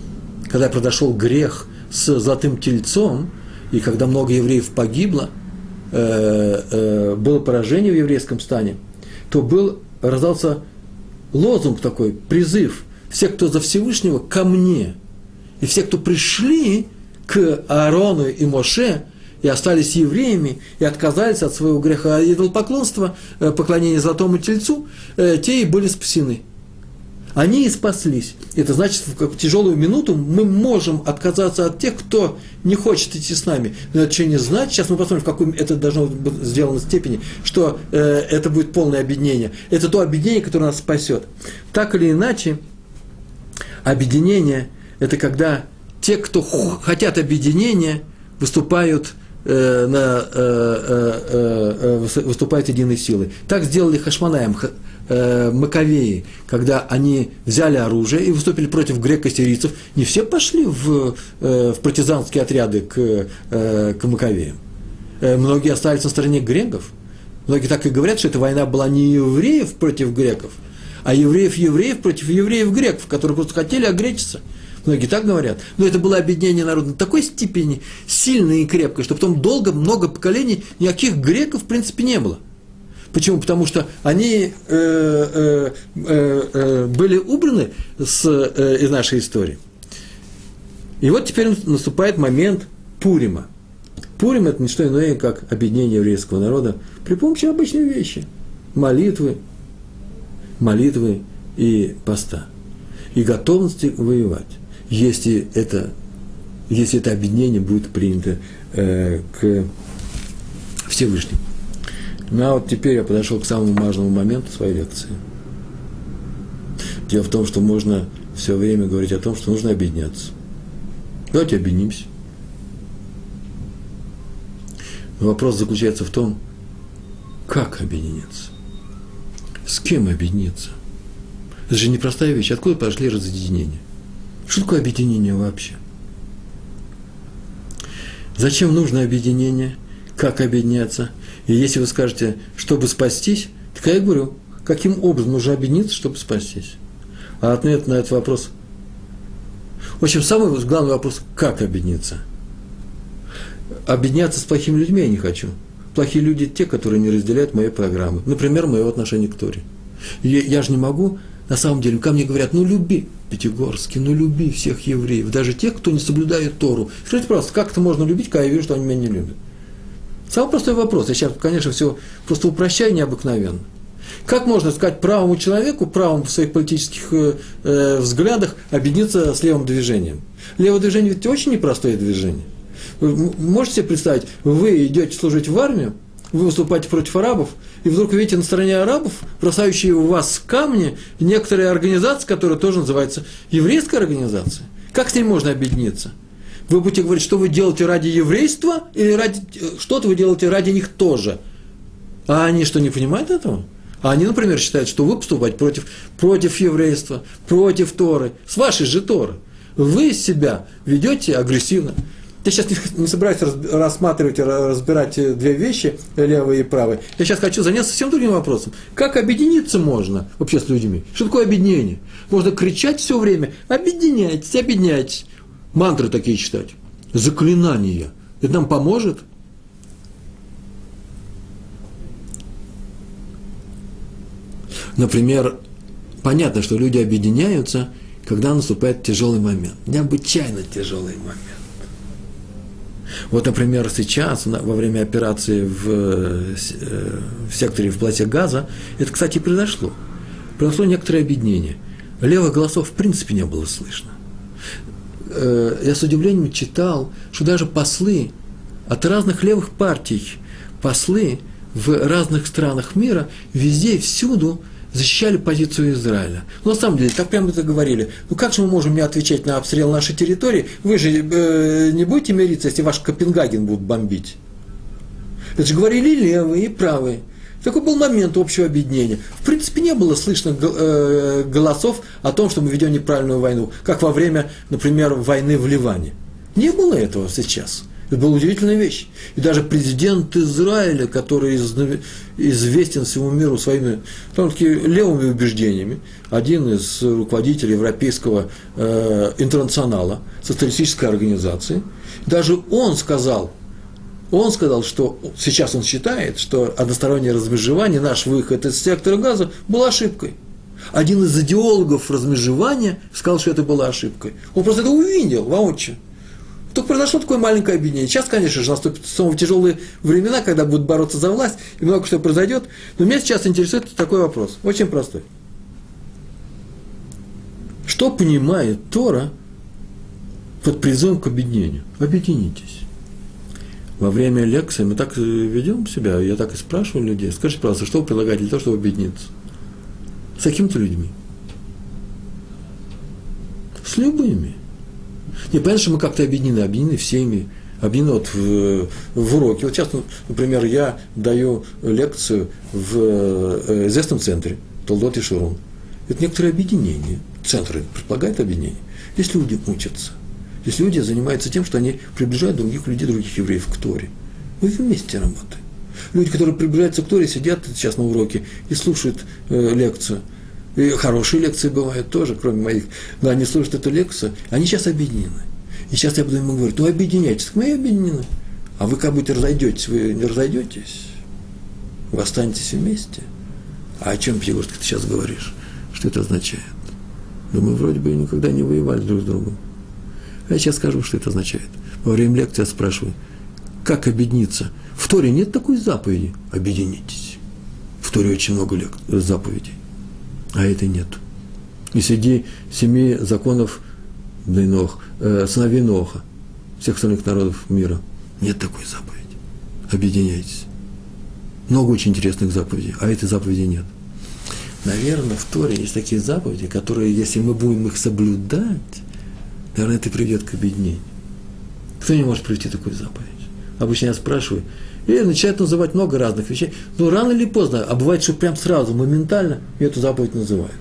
грех с золотым тельцом, и когда много евреев погибло, было поражение в еврейском стане, то раздался лозунг такой, призыв: все, кто за Всевышнего, ко мне. И все, кто пришли к Аарону и Моше, и остались евреями, и отказались от своего греха идолопоклонства, поклонения золотому тельцу, те и были спасены. Они и спаслись. Это значит, в тяжелую минуту мы можем отказаться от тех, кто не хочет идти с нами. Но это еще не значит, сейчас мы посмотрим, в какой это должно быть сделано степени, что это будет полное объединение. Это то объединение, которое нас спасет. Так или иначе, объединение – это когда те, кто хотят объединения, выступают единой силой. Так сделали Хашмонаим, Маковеи, когда они взяли оружие и выступили против греко-сирийцев. Не все пошли в партизанские отряды к Маковеям. Многие остались на стороне греков. Многие так и говорят, что эта война была не евреев против греков, а евреев против евреев-греков, которые просто хотели огречиться. Многие так говорят. Но это было объединение народа на такой степени сильное и крепкое, что потом много поколений никаких греков в принципе не было. Почему? Потому что они были убраны из нашей истории. И вот теперь наступает момент Пурима. Пурим – это не что иное, как объединение еврейского народа при помощи обычной вещи – молитвы и поста, и готовности воевать, если это объединение будет принято к Всевышнему. Ну а вот теперь я подошел к самому важному моменту своей лекции. Дело в том, что можно все время говорить о том, что нужно объединяться. Давайте объединимся. Но вопрос заключается в том, как объединяться. С кем объединиться? Это же непростая вещь. Откуда пошли разъединения? Что такое объединение вообще? Зачем нужно объединение? Как объединяться? И если вы скажете, чтобы спастись, так я говорю, каким образом нужно объединиться, чтобы спастись? А ответ на этот вопрос. В общем, самый главный вопрос, как объединиться? Объединяться с плохими людьми я не хочу. Плохие люди – те, которые не разделяют мои программы. Например, моего отношения к Торе. Я же не могу, на самом деле, ко мне говорят, люби Пятигорский, люби всех евреев, даже тех, кто не соблюдает Тору. Скажите, пожалуйста, как это можно любить, когда я вижу, что они меня не любят? Самый простой вопрос. Я сейчас, конечно, все просто упрощаю необыкновенно. Как можно сказать правому человеку, правому в своих политических взглядах, объединиться с левым движением? Левое движение ведь очень непростое движение. Вы можете себе представить, вы идете служить в армию, вы выступаете против арабов, и вдруг видите на стороне арабов, бросающие у вас камни, некоторые организации, которые тоже называются еврейская организация. Как с ней можно объединиться? Вы будете говорить, что вы делаете ради еврейства, или что-то вы делаете ради них тоже. А они что, не понимают этого? А они, например, считают, что вы поступаете против еврейства, против Торы, с вашей же Торы. Вы себя ведете агрессивно. Я сейчас не собираюсь рассматривать и разбирать две вещи, левые и правые. Я сейчас хочу заняться совсем другим вопросом. Как объединиться можно вообще с людьми? Что такое объединение? Можно кричать все время: объединяйтесь, объединяйтесь. Мантры такие читать. Заклинания. Это нам поможет? Например, понятно, что люди объединяются, когда наступает тяжелый момент, необычайно тяжелый момент. Вот, например, сейчас, во время операции в секторе в плате Газа, это, кстати, и произошло. Произошло некоторое объединение. Левых голосов в принципе не было слышно. Я с удивлением читал, что даже послы от разных левых партий, послы в разных странах мира, везде и всюду защищали позицию Израиля. Но на самом деле, так прямо это говорили. Ну как же мы можем не отвечать на обстрел нашей территории? Вы же не будете мириться, если ваш Копенгаген будут бомбить. Это же говорили и левые, и правые. Такой был момент общего объединения. В принципе, не было слышно голосов о том, что мы ведем неправильную войну, как во время, например, войны в Ливане. Не было этого сейчас. Это была удивительная вещь. И даже президент Израиля, который известен всему миру своими довольно-таки левыми убеждениями, один из руководителей Европейского интернационала, социалистической организации, даже он сказал, что сейчас он считает, что одностороннее размежевание, наш выход из сектора Газа, был ошибкой. Один из идеологов размежевания сказал, что это была ошибкой. Он просто это увидел воочию. Только произошло такое маленькое объединение. Сейчас, конечно же, наступят снова тяжелые времена, когда будут бороться за власть, и много что произойдет. Но меня сейчас интересует такой вопрос, очень простой. Что понимает Тора под призывом к объединению? Объединитесь. Во время лекции мы так ведем себя, я так и спрашиваю людей, скажите, пожалуйста, что вы предлагаете для того, чтобы объединиться? С какими-то людьми? С любыми. Не, понятно, что мы как-то объединены всеми, объединены вот в уроке. Вот сейчас, например, я даю лекцию в известном центре, Толдот и Шурун. Это некоторое объединение. Центр предполагает объединение. Здесь люди учатся. Здесь люди занимаются тем, что они приближают других людей, других евреев к Торе. Мы вместе работаем. Люди, которые приближаются к Торе, сидят сейчас на уроке и слушают лекцию. И хорошие лекции бывают тоже, кроме моих. Но они слушают эту лекцию, они сейчас объединены. И сейчас я буду ему говорить, ну объединяйтесь. Так мы и объединены. А вы как будто разойдетесь, вы не разойдетесь. Вы останетесь вместе. А о чем, Егор, ты сейчас говоришь? Что это означает? Да мы вроде бы никогда не воевали друг с другом. А я сейчас скажу, что это означает. Во время лекции я спрашиваю, как объединиться? В Торе нет такой заповеди. Объединитесь. В Торе очень много заповедей. А этой нет. И среди 7 законов сыновей Ноха, всех остальных народов мира, нет такой заповеди. Объединяйтесь. Много очень интересных заповедей, а этой заповеди нет. Наверное, в Торе есть такие заповеди, которые, если мы будем их соблюдать, наверное, это приведет к объединению. Кто не может привести такую заповедь? Обычно я спрашиваю, и начинают называть много разных вещей. Но рано или поздно, а бывает, что прям сразу, моментально эту заповедь называют.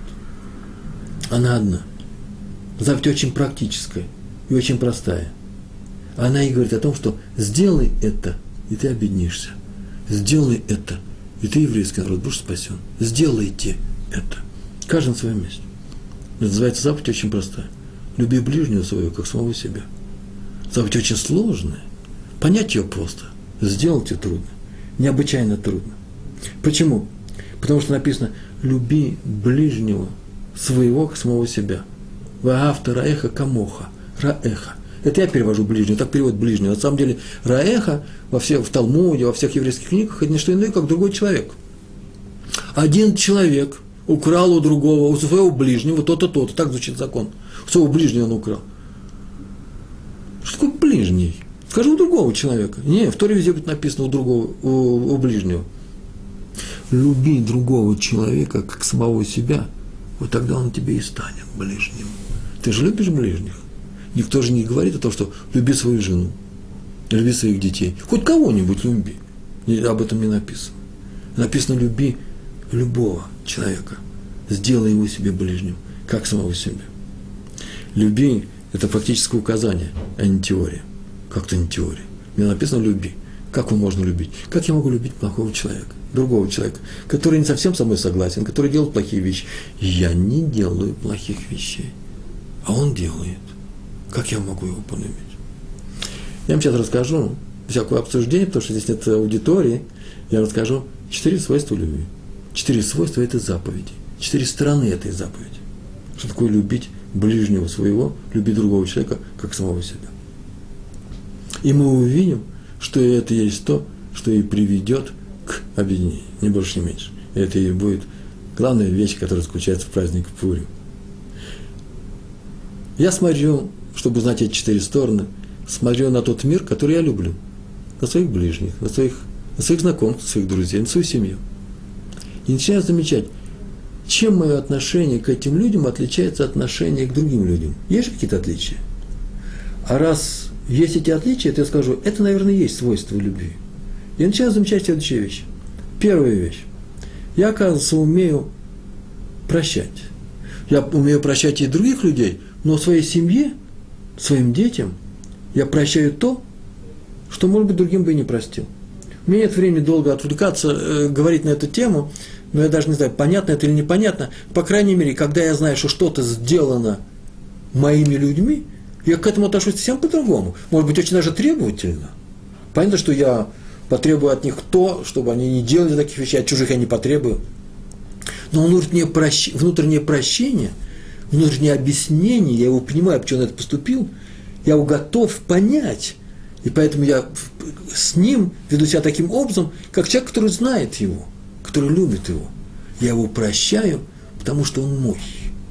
Она одна. Заповедь очень практическая и очень простая. Она и говорит о том, что сделай это, и ты объединишься. Сделай это, и ты, еврейский народ, будешь спасен. Сделайте это. Каждый на своем месте. Это называется заповедь очень простая. Люби ближнего своего, как самого себя. Заповедь очень сложная. Понять ее просто. Сделать ее трудно. Необычайно трудно. Почему? Потому что написано, люби ближнего своего, как самого себя. Ваагавта раэха камоха. Раэха. Это я перевожу ближнего, так перевод ближнего. На самом деле, раэха в Талмуде, во всех еврейских книгах, это не что иное, как другой человек. Один человек украл у другого, у своего ближнего, то-то, то-то. Так звучит закон. У своего ближнего он украл. Что такое ближний? Скажи у другого человека. Не, в Торе везде будет написано у ближнего. Люби другого человека, как самого себя, вот тогда он тебе и станет ближним. Ты же любишь ближних. Никто же не говорит о том, что люби свою жену, люби своих детей. Хоть кого-нибудь люби. Об этом не написано. Написано, люби любого человека. Сделай его себе ближним, как самого себя. Люби – это практическое указание, а не теория. Как-то не теория. Мне написано «люби». Как его можно любить? Как я могу любить плохого человека, другого человека, который не совсем со мной согласен, который делает плохие вещи? Я не делаю плохих вещей, а он делает. Как я могу его полюбить? Я вам сейчас расскажу, всякое обсуждение, потому что здесь нет аудитории, я расскажу 4 свойства любви. 4 свойства этой заповеди, 4 стороны этой заповеди. Что такое любить ближнего своего, любить другого человека, как самого себя. И мы увидим, что это есть то, что и приведет к объединению, ни больше, ни меньше. И это и будет главная вещь, которая заключается в празднике Пурим. Я смотрю, чтобы узнать эти 4 стороны, смотрю на тот мир, который я люблю, на своих ближних, на своих знакомых, на своих друзей, на свою семью. И начинаю замечать, чем мое отношение к этим людям отличается от отношения к другим людям. Есть же какие-то отличия? А раз есть эти отличия, то я скажу, это, наверное, и есть свойство любви. Я начинаю замечать следующие вещи. Первая вещь. Я, оказывается, умею прощать. Я умею прощать и других людей, но своей семье, своим детям я прощаю то, что, может быть, другим бы и не простил. У меня нет времени долго отвлекаться, говорить на эту тему, но я даже не знаю, понятно это или непонятно. По крайней мере, когда я знаю, что что-то сделано моими людьми, я к этому отношусь совсем по-другому. Может быть, очень даже требовательно. Понятно, что я потребую от них то, чтобы они не делали таких вещей, от чужих я не потребую. Но внутреннее прощение, внутреннее объяснение, я его понимаю, почему он это поступил, я его готов понять. И поэтому я с ним веду себя таким образом, как человек, который знает его, который любит его. Я его прощаю, потому что он мой.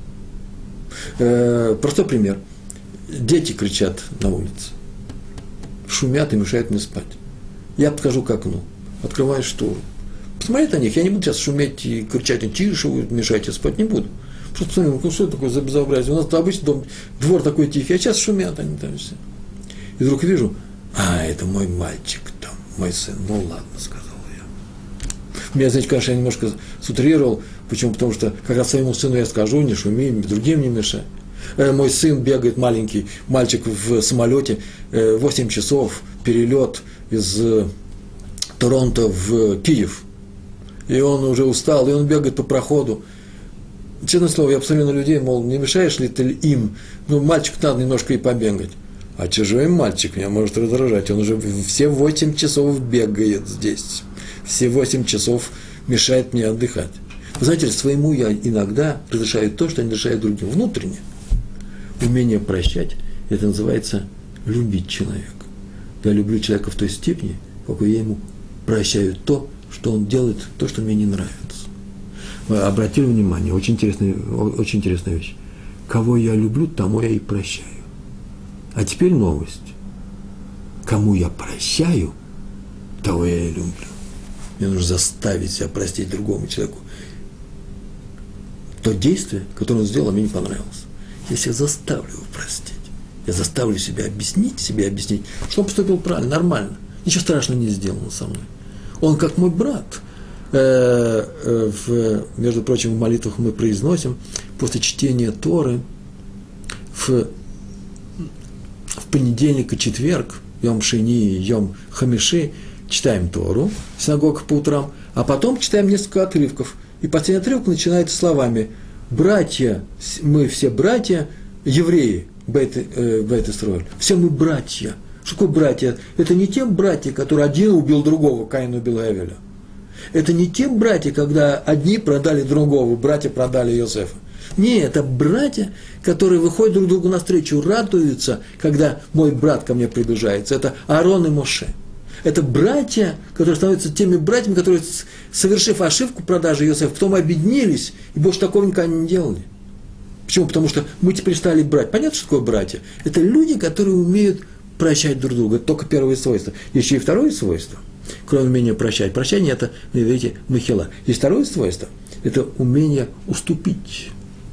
Простой пример. Дети кричат на улице, шумят и мешают мне спать. Я подхожу к окну, открываю штору, посмотреть на них, я не буду сейчас шуметь и кричать, тише, вы мешаете спать, не буду. Просто посмотрю, ну что это такое за безобразие? У нас обычно двор такой тихий, а сейчас шумят они там все. И вдруг вижу, это мой мальчик там, мой сын. Ну ладно, сказал я. Меня, знаете, конечно, я немножко сутрировал. Почему? Потому что как раз своему сыну я скажу, не шуми, другим не мешай. Мой сын бегает, маленький мальчик в самолете, 8 часов перелет из Торонто в Киев. И он уже устал, и он бегает по проходу. Честное слово, я посмотрю на людей, мол, не мешаешь ли ты им? Ну, мальчику надо немножко и побегать. А чужой мальчик меня может раздражать. Он уже все 8 часов бегает здесь. Все 8 часов мешает мне отдыхать. Вы знаете, своему я иногда разрешаю то, что не разрешаю другим. Внутренне. Умение прощать, это называется любить человека. Я люблю человека в той степени, какой я ему прощаю то, что он делает, то, что мне не нравится. Вы обратили внимание, очень интересная вещь. Кого я люблю, тому я и прощаю. А теперь новость. Кому я прощаю, того я и люблю. Мне нужно заставить себя простить другому человеку. То действие, которое он сделал, мне не понравилось. Я себя заставлю его простить. Я заставлю себя объяснить, что он поступил правильно, нормально. Ничего страшного не сделано со мной. Он как мой брат. Между прочим, в молитвах мы произносим после чтения Торы в понедельник и четверг, Йом Шини, Йом Хамиши, читаем Тору в синагогах по утрам, а потом читаем несколько отрывков. И последний отрывок начинается словами: «Братья, мы все братья, евреи, Бейт-Исроэль, все мы братья». Что такое братья? Это не те братья, которые один убил другого, Каин убил Авеля. Это не те братья, когда одни продали другого, братья продали Йосефа. Не, это братья, которые выходят друг другу навстречу, радуются, когда мой брат ко мне приближается. Это Аарон и Моше. Это братья, которые становятся теми братьями, которые, совершив ошибку продажи Йосефа, потом объединились и больше такого никогда не делали. Почему? Потому что мы теперь стали братья. Понятно, что такое братья? Это люди, которые умеют прощать друг друга. Это только первое свойство. Еще и второе свойство. Кроме умения прощать. Прощание – это, видите, махила. Есть второе свойство. Это умение уступить.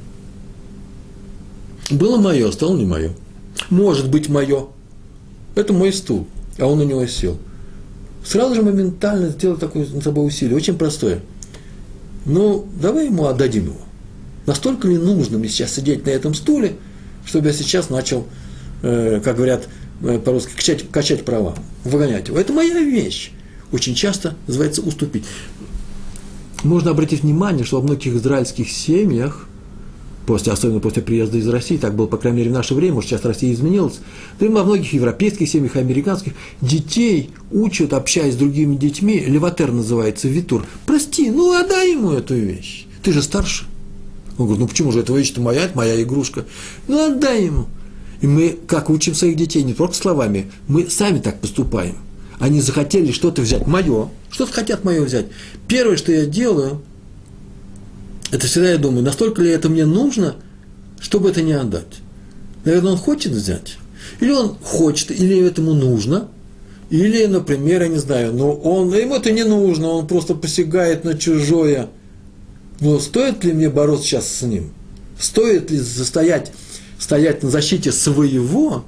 Было мое, стало не мое. Может быть мое. Это мой стул, а он на него сел. Сразу же моментально сделать такое над собой усилие. Очень простое. Ну, давай ему отдадим его. Настолько ли нужно мне сейчас сидеть на этом стуле, чтобы я сейчас начал, как говорят по-русски, качать права, выгонять его. Это моя вещь. Очень часто называется уступить. Можно обратить внимание, что во многих израильских семьях, особенно после приезда из России, так было, по крайней мере, в наше время, может, сейчас Россия изменилась, да и во многих европейских семьях, американских, детей учат, общаясь с другими детьми, леватер называется, витур. Прости, отдай ему эту вещь. Ты же старше. Он говорит, ну почему же, эта вещь-то моя, это моя игрушка. Ну отдай ему. И мы, как учим своих детей, не только словами, мы сами так поступаем. Они захотели что-то взять мое, что-то хотят мое взять. Первое, что я делаю, это всегда я думаю, настолько ли это мне нужно, чтобы это не отдать. Наверное, он хочет взять. Или он хочет, или этому нужно. Или, например, я не знаю, но ему это не нужно, он просто посягает на чужое. Но стоит ли мне бороться сейчас с ним? Стоит ли стоять на защите своего,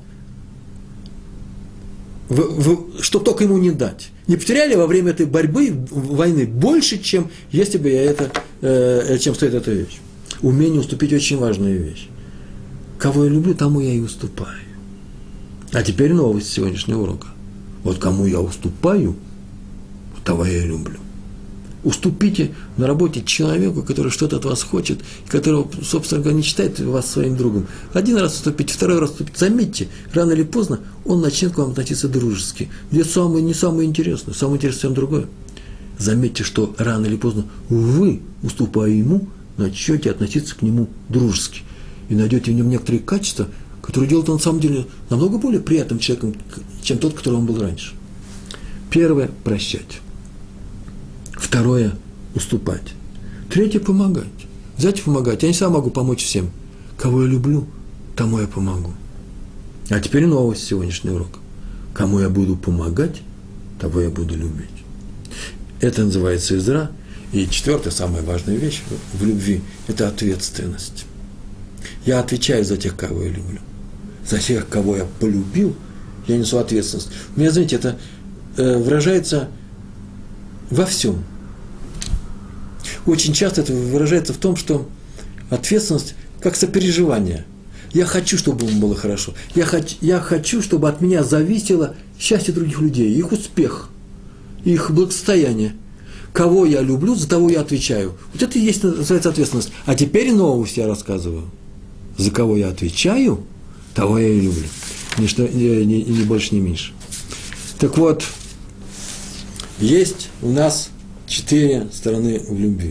чтобы только ему не дать? Не потеряли во время этой борьбы, войны, больше, чем если бы чем стоит эта вещь? Умение уступить – очень важная вещь. Кого я люблю, тому я и уступаю. А теперь новость сегодняшнего урока. Вот кому я уступаю, того я и люблю. Уступите на работе человеку, который что-то от вас хочет, которого, собственно говоря, не считает вас своим другом. Один раз уступите, второй раз уступите. Заметьте, рано или поздно он начнет к вам относиться дружески. Где не самое интересное, самое интересное всем другое. Заметьте, что рано или поздно вы, уступая ему, начнете относиться к нему дружески. И найдете в нем некоторые качества, которые делают он на самом деле намного более приятным человеком, чем тот, которым он был раньше. Первое – прощать. Второе – уступать. Третье – помогать. Взять и помогать. Я не сам могу помочь всем. Кого я люблю, тому я помогу. А теперь новость сегодняшнего урока. Кому я буду помогать, того я буду любить. Это называется Изра. И четвертая, самая важная вещь в любви – это ответственность. Я отвечаю за тех, кого я люблю. За тех, кого я полюбил, я несу ответственность. У меня, знаете, это выражается во всем. Очень часто это выражается в том, что ответственность как сопереживание. Я хочу, чтобы ему было хорошо. Я хочу, чтобы от меня зависело счастье других людей, их успех, их благосостояние. Кого я люблю, за того я отвечаю. Вот это и есть, называется, ответственность. А теперь новость я рассказываю. За кого я отвечаю, того я и люблю. Ни больше, ни меньше. Так вот, есть у нас 4 стороны в любви.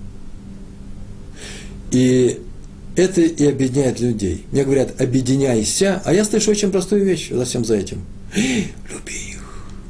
И это и объединяет людей. Мне говорят, объединяйся, а я слышу очень простую вещь за всем за этим. Люби их.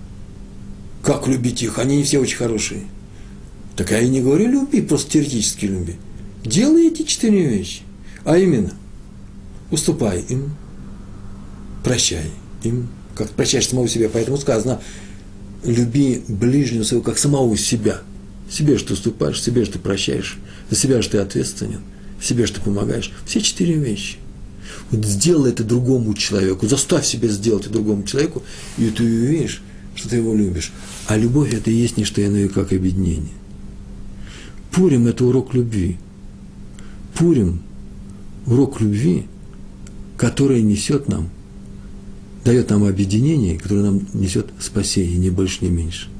Как любить их? Они не все очень хорошие. Так я и не говорю люби, просто теоретически люби. Делай эти 4 вещи. А именно, уступай им, прощай им, как прощаешь самого себя. Поэтому сказано, люби ближнего своего, как самого себя. Себе же ты уступаешь, себе же ты прощаешь, за себя же ты ответственен, себе же ты помогаешь. Все 4 вещи. Вот сделай это другому человеку, заставь себя сделать это другому человеку, и ты увидишь, что ты его любишь. А любовь – это и есть не что иное, как объединение. Пурим – это урок любви. Пурим – урок любви, который несет нам, дает нам объединение, которое нам несет спасение, ни больше, ни меньше.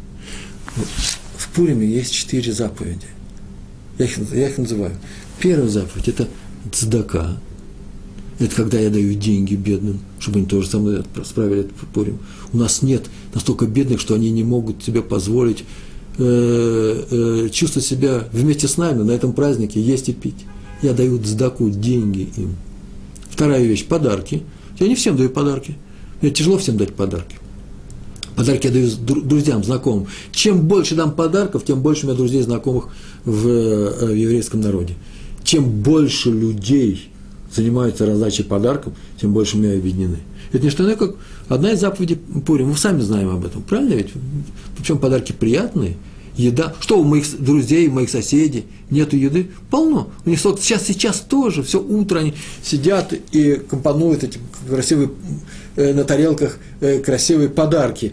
В Пуриме есть 4 заповеди. Я их называю. Первая заповедь – это цдака. Это когда я даю деньги бедным, чтобы они тоже со мной справили этот Пурим. У нас нет настолько бедных, что они не могут себе позволить чувствовать себя вместе с нами на этом празднике, есть и пить. Я даю цдаку, деньги им. Вторая вещь – подарки. Я не всем даю подарки. Мне тяжело всем дать подарки. Подарки я даю друзьям, знакомым. Чем больше дам подарков, тем больше у меня друзей, знакомых в еврейском народе. Чем больше людей занимаются раздачей подарков, тем больше у меня объединены. Это не что иное, как одна из заповедей Пурим. Мы сами знаем об этом. Правильно ведь? Причем подарки приятные. Еда. Что у моих друзей, у моих соседей нету еды? Полно. У них сейчас тоже, все утро они сидят и компонуют эти красивые на тарелках красивые подарки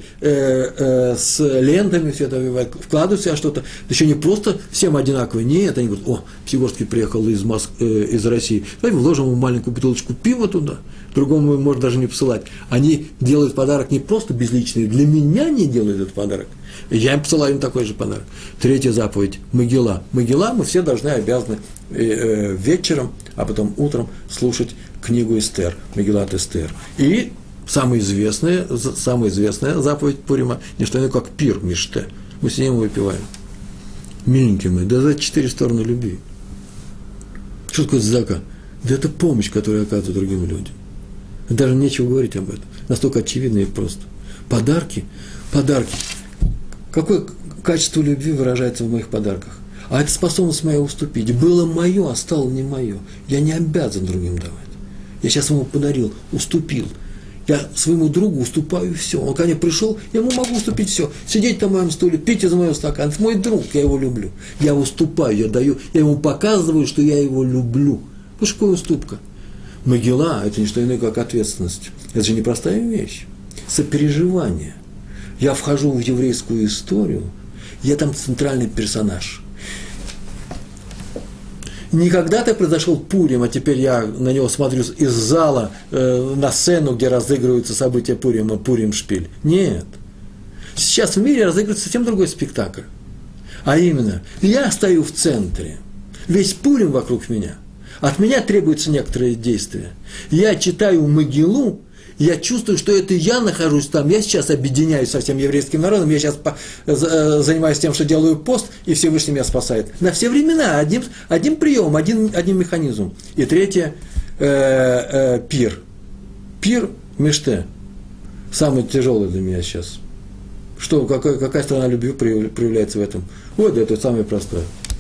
с лентами, все это вкладывают в себя что-то. Еще не просто всем одинаковые. Нет, они говорят, Псигорский приехал из России. Давайте вложим ему маленькую бутылочку пива туда. Другому можно даже не посылать. Они делают подарок не просто безличный, для меня не делают этот подарок. Я им посылаю им такой же подарок. Третья заповедь – Могила. Могила мы все обязаны вечером, а потом утром слушать книгу Эстер, Мегилат Эстер. И самая известная заповедь Пурима – не что иное, как пир, миште. Мы сидим и выпиваем. Миленькие мы, да за 4 стороны любви. Что такое цдака? Да это помощь, которую оказывают другим людям. Даже нечего говорить об этом. Настолько очевидно и просто. Подарки. Какое качество любви выражается в моих подарках? А это способность моя уступить. Было мое, а стало не мое. Я не обязан другим давать. Я сейчас ему подарил, уступил. Я своему другу уступаю все. Он ко мне пришел, я ему могу уступить все. Сидеть на моем стуле, пить из моего стакана. Это мой друг, я его люблю. Я уступаю, я даю, я ему показываю, что я его люблю. Ну, что такое уступка? Могила – это не что иное, как ответственность. Это же непростая вещь. Сопереживание. Я вхожу в еврейскую историю, я там центральный персонаж. Не когда-то произошел Пурим, а теперь я на него смотрю из зала на сцену, где разыгрываются события Пурима, Пурим-шпиль. Нет. Сейчас в мире разыгрывается совсем другой спектакль. А именно, я стою в центре, весь Пурим вокруг меня. От меня требуется некоторые действия. Я читаю Могилу, я чувствую, что это я нахожусь там, я сейчас объединяюсь со всем еврейским народом, я сейчас занимаюсь тем, что делаю пост, и Всевышний меня спасает. На все времена, один прием, один механизм. И третье, пир. Пир миште. Самый тяжелый для меня сейчас. Какая сторона любви проявляется в этом? Вот это самое простое.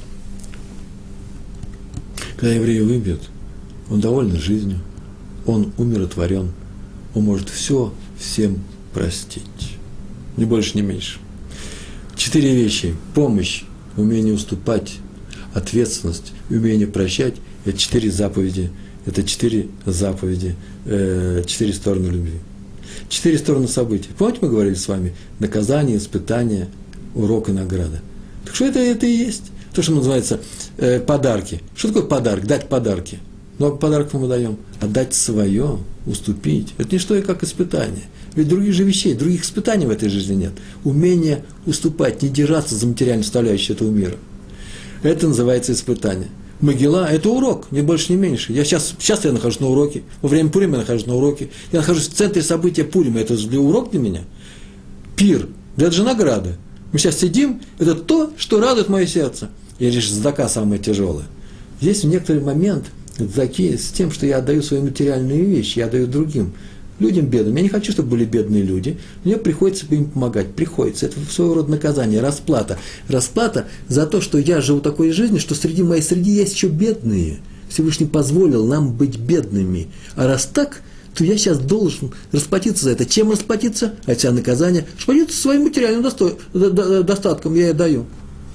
Когда еврей выпьет, он доволен жизнью, он умиротворен, он может все всем простить. Ни больше, ни меньше. 4 вещи. Помощь, умение уступать, ответственность, умение прощать. Это 4 заповеди. Это 4 заповеди, 4 стороны любви. 4 стороны событий. Помните, мы говорили с вами? Наказание, испытание, урок и награда. Так что это и есть? То, что называется подарки. Что такое подарок? Дать подарки. Много подарков мы даем. Отдать свое, уступить. Это не что и как испытание. Ведь других же вещей, других испытаний в этой жизни нет. Умение уступать, не держаться за материальную составляющую этого мира. Это называется испытание. Могила – это урок, ни больше, ни меньше. Сейчас я нахожусь на уроке. Во время Пурима я нахожусь на уроке. Я нахожусь в центре события Пурима. Это же урок для меня. Пир – это же награда. Мы сейчас сидим, это то, что радует мое сердце. И лишь цдака самое тяжелое. Есть некоторый момент цдаки с тем, что я отдаю свои материальные вещи, я отдаю другим, людям бедным. Я не хочу, чтобы были бедные люди. Мне приходится им помогать. Приходится. Это своего рода наказание, расплата. Расплата за то, что я живу такой жизнью, что среди моей среды есть еще бедные. Всевышний позволил нам быть бедными. А раз так, то я сейчас должен расплатиться за это. Чем расплатиться? От себя наказание. Расплатиться своим материальным достатком я и даю.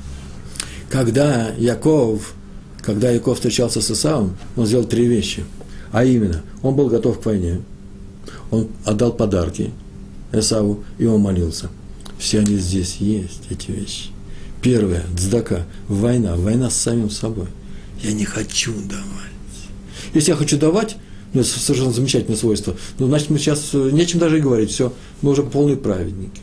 Когда Яков встречался с Исавом, он сделал 3 вещи. А именно, он был готов к войне, он отдал подарки Исаву, и он молился. Все они здесь есть, эти вещи. Первое, цдака, война с самим собой. Я не хочу давать. Если я хочу давать, это совершенно замечательное свойство, значит, мы сейчас нечем даже и говорить, все, мы уже полные праведники.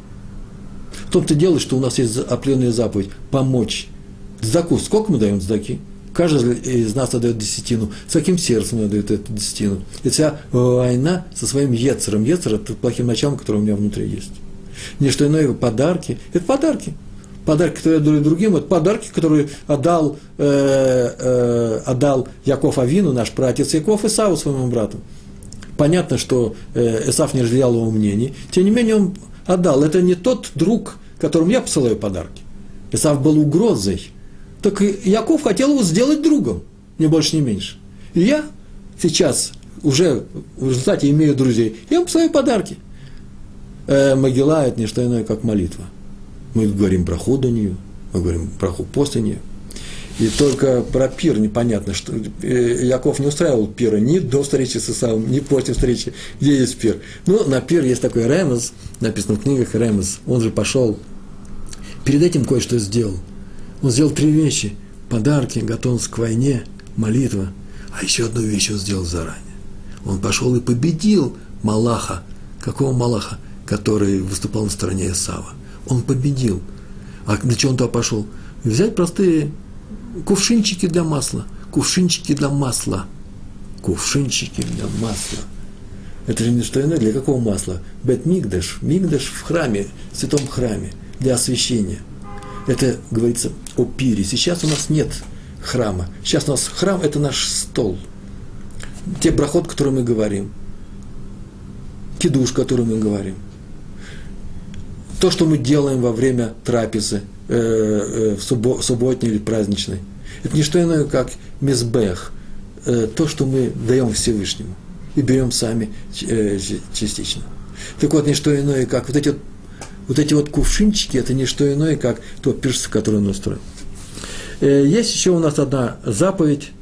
В том-то дело, что у нас есть определенная заповедь – помочь. Цдаку. Сколько мы даем цдаки? Каждый из нас отдает десятину. С каким сердцем он отдает эту десятину? Это вся война со своим ецером. Ецер – это плохим началом, которое у меня внутри есть. Не что иное, подарки. Это подарки. Подарки, которые я даю другим, это подарки, которые отдал Яков Авину, наш праотец Яков, Исаву, своему брату. Понятно, что Исав не разделял его мнений. Тем не менее, он отдал. Это не тот друг, которому я посылаю подарки. Исав был угрозой. Так и Яков хотел его сделать другом, ни больше, ни меньше. И я сейчас уже в результате имею друзей, я им посылаю подарки. Могила – это не что иное, как молитва. Мы говорим браху до нее, мы говорим браху после нее. И только про пир непонятно, что Яков не устраивал пира ни до встречи с Исавом, ни после встречи, где есть пир. Но на пир есть такой ремез, написано в книгах ремез, он же пошел, перед этим кое-что сделал. Он сделал 3 вещи – подарки, готовность к войне, молитва. А еще одну вещь он сделал заранее. Он пошел и победил Малаха. Какого Малаха? Который выступал на стороне Исава. Он победил. А для чего он туда пошел? Взять простые кувшинчики для масла. Кувшинчики для масла. Кувшинчики для масла. Это же не что иное. Для какого масла? Бет-мигдаш. Мигдаш в храме, в святом храме. Для освящения. Это говорится о пире. Сейчас у нас нет храма. Сейчас у нас храм – это наш стол. Те брахот, которые мы говорим. Кидуш, который мы говорим. То, что мы делаем во время трапезы, субботней или праздничной. Это не что иное, как мизбех. То, что мы даем Всевышнему. И берем сами частично. Так вот, не что иное, как вот эти вот кувшинчики, это не что иное, как то пиршество, которое он устроил. Есть еще у нас одна заповедь,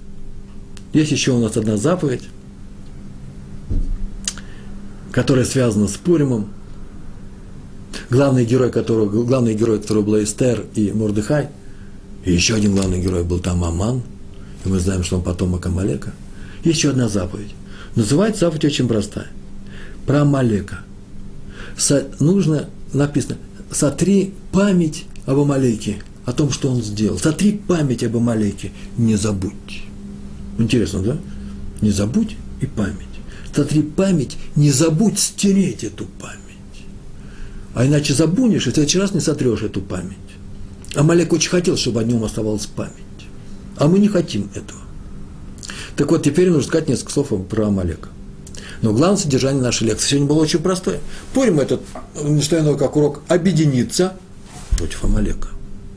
которая связана с Пуримом. Главный герой которого был Эстер и Мордехай, и еще один главный герой был там Аман, и мы знаем, что он потомок Амалека. Есть еще одна заповедь. Называется заповедь очень простая. Про Амалека. Написано, сотри память об Амалеке, о том, что он сделал. Сотри память об Амалеке, не забудь. Интересно, да? Не забудь и память. Сотри память, не забудь стереть эту память. А иначе забудешь, и в следующий раз не сотрешь эту память. Амалек очень хотел, чтобы о нем оставалась память. А мы не хотим этого. Так вот, теперь нужно сказать несколько слов про Амалека. Но главное содержание нашей лекции сегодня было очень простое. Пурим – это не что иное, как урок объединиться против Амалека.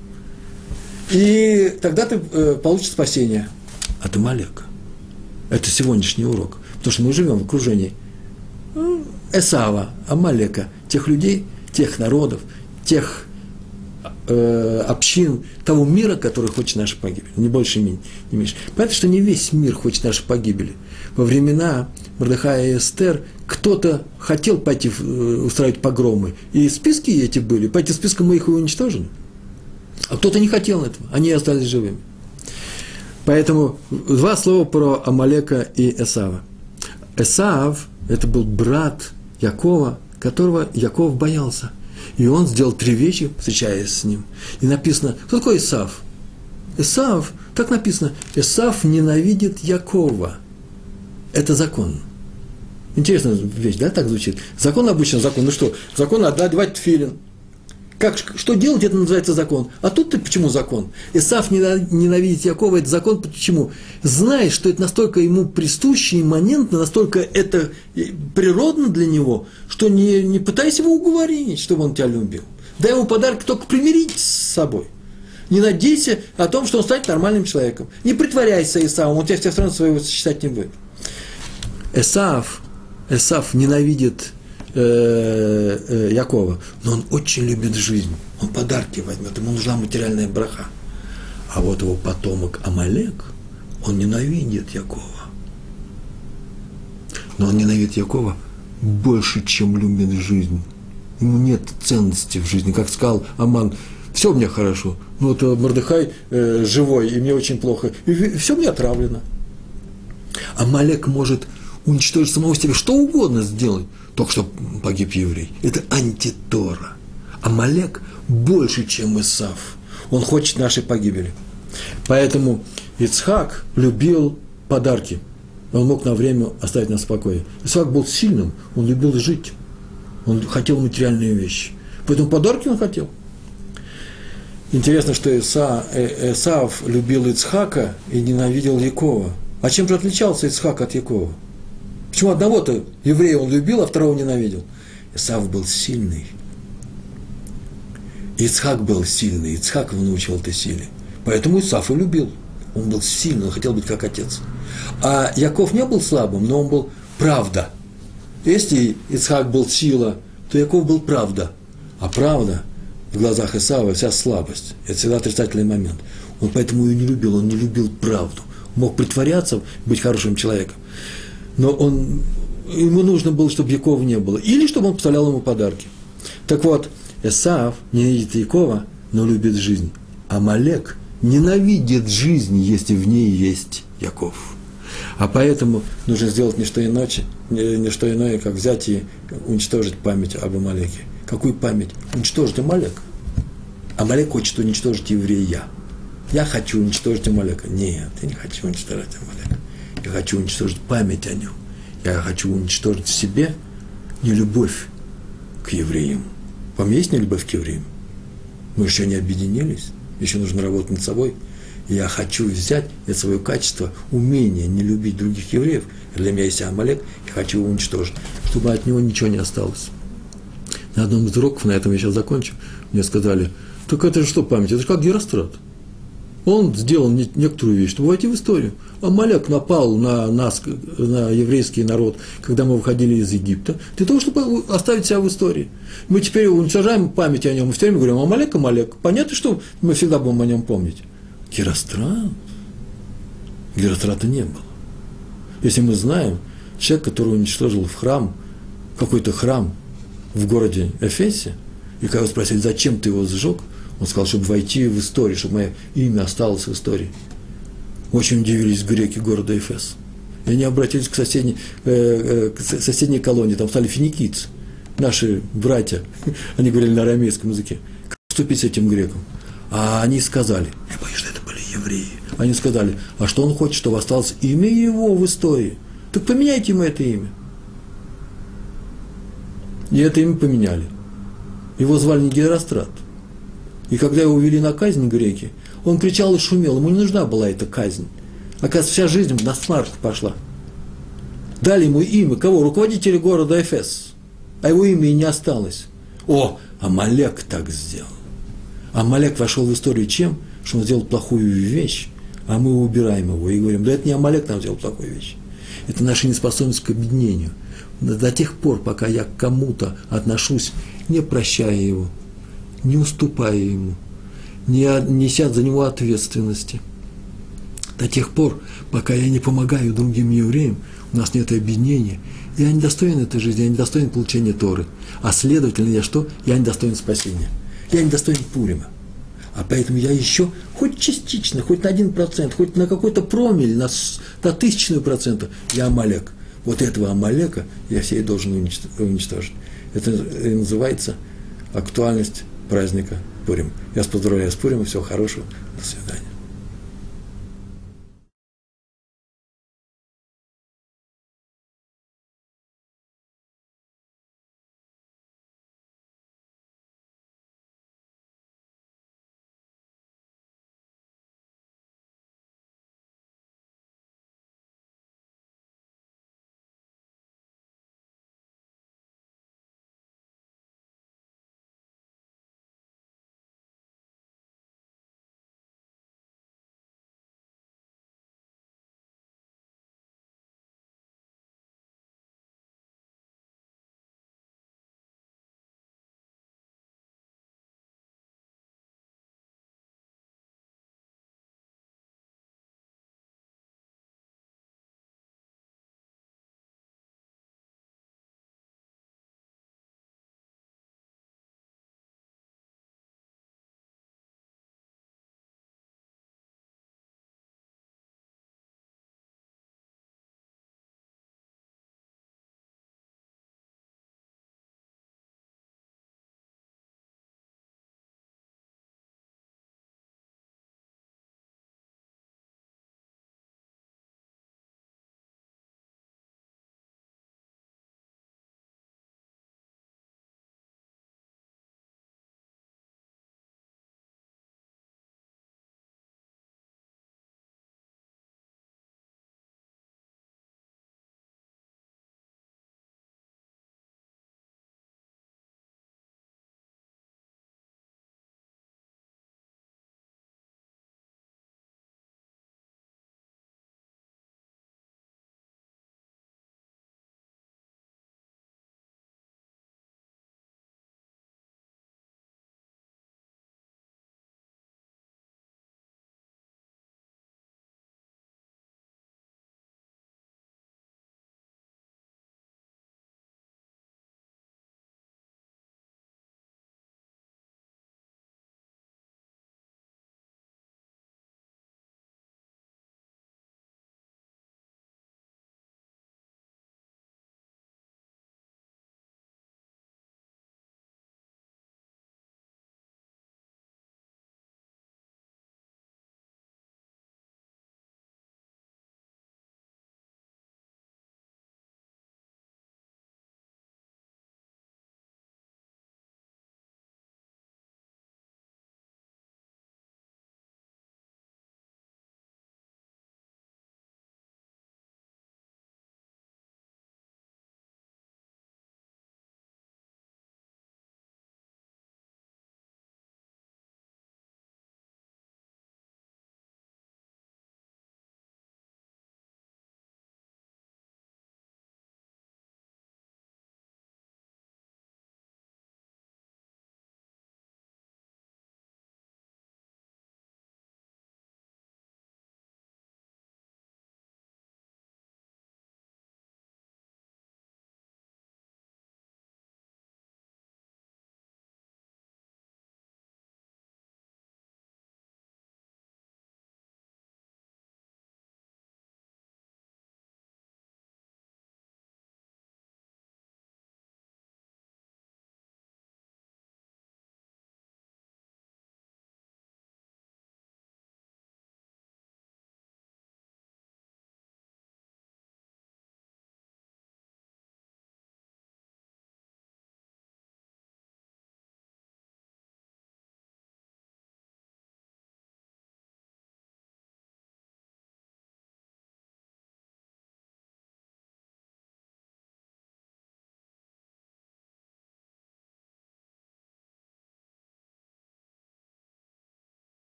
И тогда ты получишь спасение от Амалека. Это сегодняшний урок. Потому что мы живем в окружении Эсава, Амалека, тех людей, тех народов, тех общин, того мира, который хочет нашей погибели. Не больше, не меньше. Понятно, что не весь мир хочет нашей погибели. Во времена Мордехая и Эстер кто-то хотел пойти устраивать погромы. И списки эти были. По этим спискам мы их и уничтожили. А кто-то не хотел этого. Они остались живыми. Поэтому два слова про Амалека и Эсава. Эсав – это был брат Якова, которого Яков боялся. И он сделал 3 вещи, встречаясь с ним. И написано, кто такой Эсав? Эсав, так написано, Эсав ненавидит Якова. Это закон. Интересная вещь, да, так звучит? Закон обычно, закон, ну что? Закон одевать тфилин. Что делать, это называется закон. А тут-то почему закон? Эсав ненавидит Якова, это закон, почему? Знаешь, что это настолько ему присуще, имманентно, настолько это природно для него, что не пытайся его уговорить, чтобы он тебя любил. Дай ему подарок только примирить с собой. Не надейся о том, что он станет нормальным человеком. Не притворяйся Эсавом, он тебя все равно своего считать не будет. Эсав ненавидит Якова, но он очень любит жизнь, он подарки возьмет, ему нужна материальная браха. А вот его потомок Амалек, он ненавидит Якова. Но он ненавидит Якова больше, чем любит жизнь. Ему нет ценности в жизни, как сказал Аман, все мне хорошо, но вот Мордехай живой, и мне очень плохо, и все мне отравлено. Амалек может уничтожить самого себя, что угодно сделать, только что погиб еврей. Это антитора. Амалек больше, чем Исав. Он хочет нашей погибели. Поэтому Ицхак любил подарки. Он мог на время оставить нас в покое. Исаак был сильным, он любил жить. Он хотел материальные вещи. Поэтому подарки он хотел. Интересно, что Исав любил Ицхака и ненавидел Якова. А чем же отличался Ицхак от Якова? Почему одного-то еврея он любил, а второго ненавидел? Исав был сильный. Ицхак был сильный. Ицхак его научил этой силе. Поэтому Исав и любил. Он был сильный, он хотел быть как отец. А Яков не был слабым, но он был правда. Если Ицхак был сила, то Яков был правда. А правда в глазах Исава вся слабость. Это всегда отрицательный момент. Он поэтому ее не любил, он не любил правду. Мог притворяться, быть хорошим человеком. Но ему нужно было, чтобы Якова не было. Или чтобы он поставлял ему подарки. Так вот, Эсав ненавидит Якова, но любит жизнь. Амалек ненавидит жизнь, если в ней есть Яков. А поэтому нужно сделать не что иное, как взять и уничтожить память об Амалеке. Какую память? Уничтожить Амалек. Амалек хочет уничтожить еврея. Я хочу уничтожить Амалека. Нет, я не хочу уничтожить Амалека. Я хочу уничтожить память о нем. Я хочу уничтожить в себе нелюбовь к евреям. Вам есть нелюбовь к евреям? Мы еще не объединились. Еще нужно работать над собой. Я хочу взять это свое качество, умение не любить других евреев. Для меня есть Амалек, я хочу его уничтожить, чтобы от него ничего не осталось. На одном из уроков, на этом я сейчас закончу, мне сказали, так это же что память, это же как Герострат. Он сделал некоторую вещь, чтобы войти в историю. Амалек напал на нас, на еврейский народ, когда мы выходили из Египта, для того, чтобы оставить себя в истории. Мы теперь уничтожаем память о нем, и все время говорим, Амалек, Амалек. Понятно, что мы всегда будем о нем помнить. Герострат? Герострата не было. Если мы знаем, человек, который уничтожил в храм, какой-то храм в городе Эфесе, и когда его спросили, зачем ты его сжег, он сказал, чтобы войти в историю, чтобы мое имя осталось в истории. Очень удивились греки города Эфес. И они обратились к соседней колонии, там стали финикийцы, наши братья, они говорили на арамейском языке, как поступить с этим греком. А они сказали, я боюсь, что это были евреи, они сказали, а что он хочет, чтобы осталось имя его в истории? Так поменяйте ему это имя. И это имя поменяли. Его звали не Герострат. И когда его увели на казнь греки, он кричал и шумел, ему не нужна была эта казнь. Оказывается, вся жизнь на смарку пошла. Дали ему имя кого? Руководителя города Эфес. А его имя и не осталось. О, Амалек так сделал. Амалек вошел в историю чем? Что он сделал плохую вещь, а мы убираем его и говорим, да это не Амалек нам сделал плохую вещь. Это наша неспособность к объединению. До тех пор, пока я к кому-то отношусь, не прощая его, не уступая ему, не неся за него ответственности. До тех пор, пока я не помогаю другим евреям, у нас нет объединения, я не достоин этой жизни, я не достоин получения Торы. А следовательно, я что? Я не достоин спасения. Я не достоин Пурима. А поэтому я еще хоть частично, хоть на 1%, хоть на какой-то промилль, на 0,001%, я Амалек. Вот этого Амалека я всей должен уничтожить. Это и называется актуальность праздника Пурим. Я вас поздравляю с Пуримом, всего хорошего, до свидания.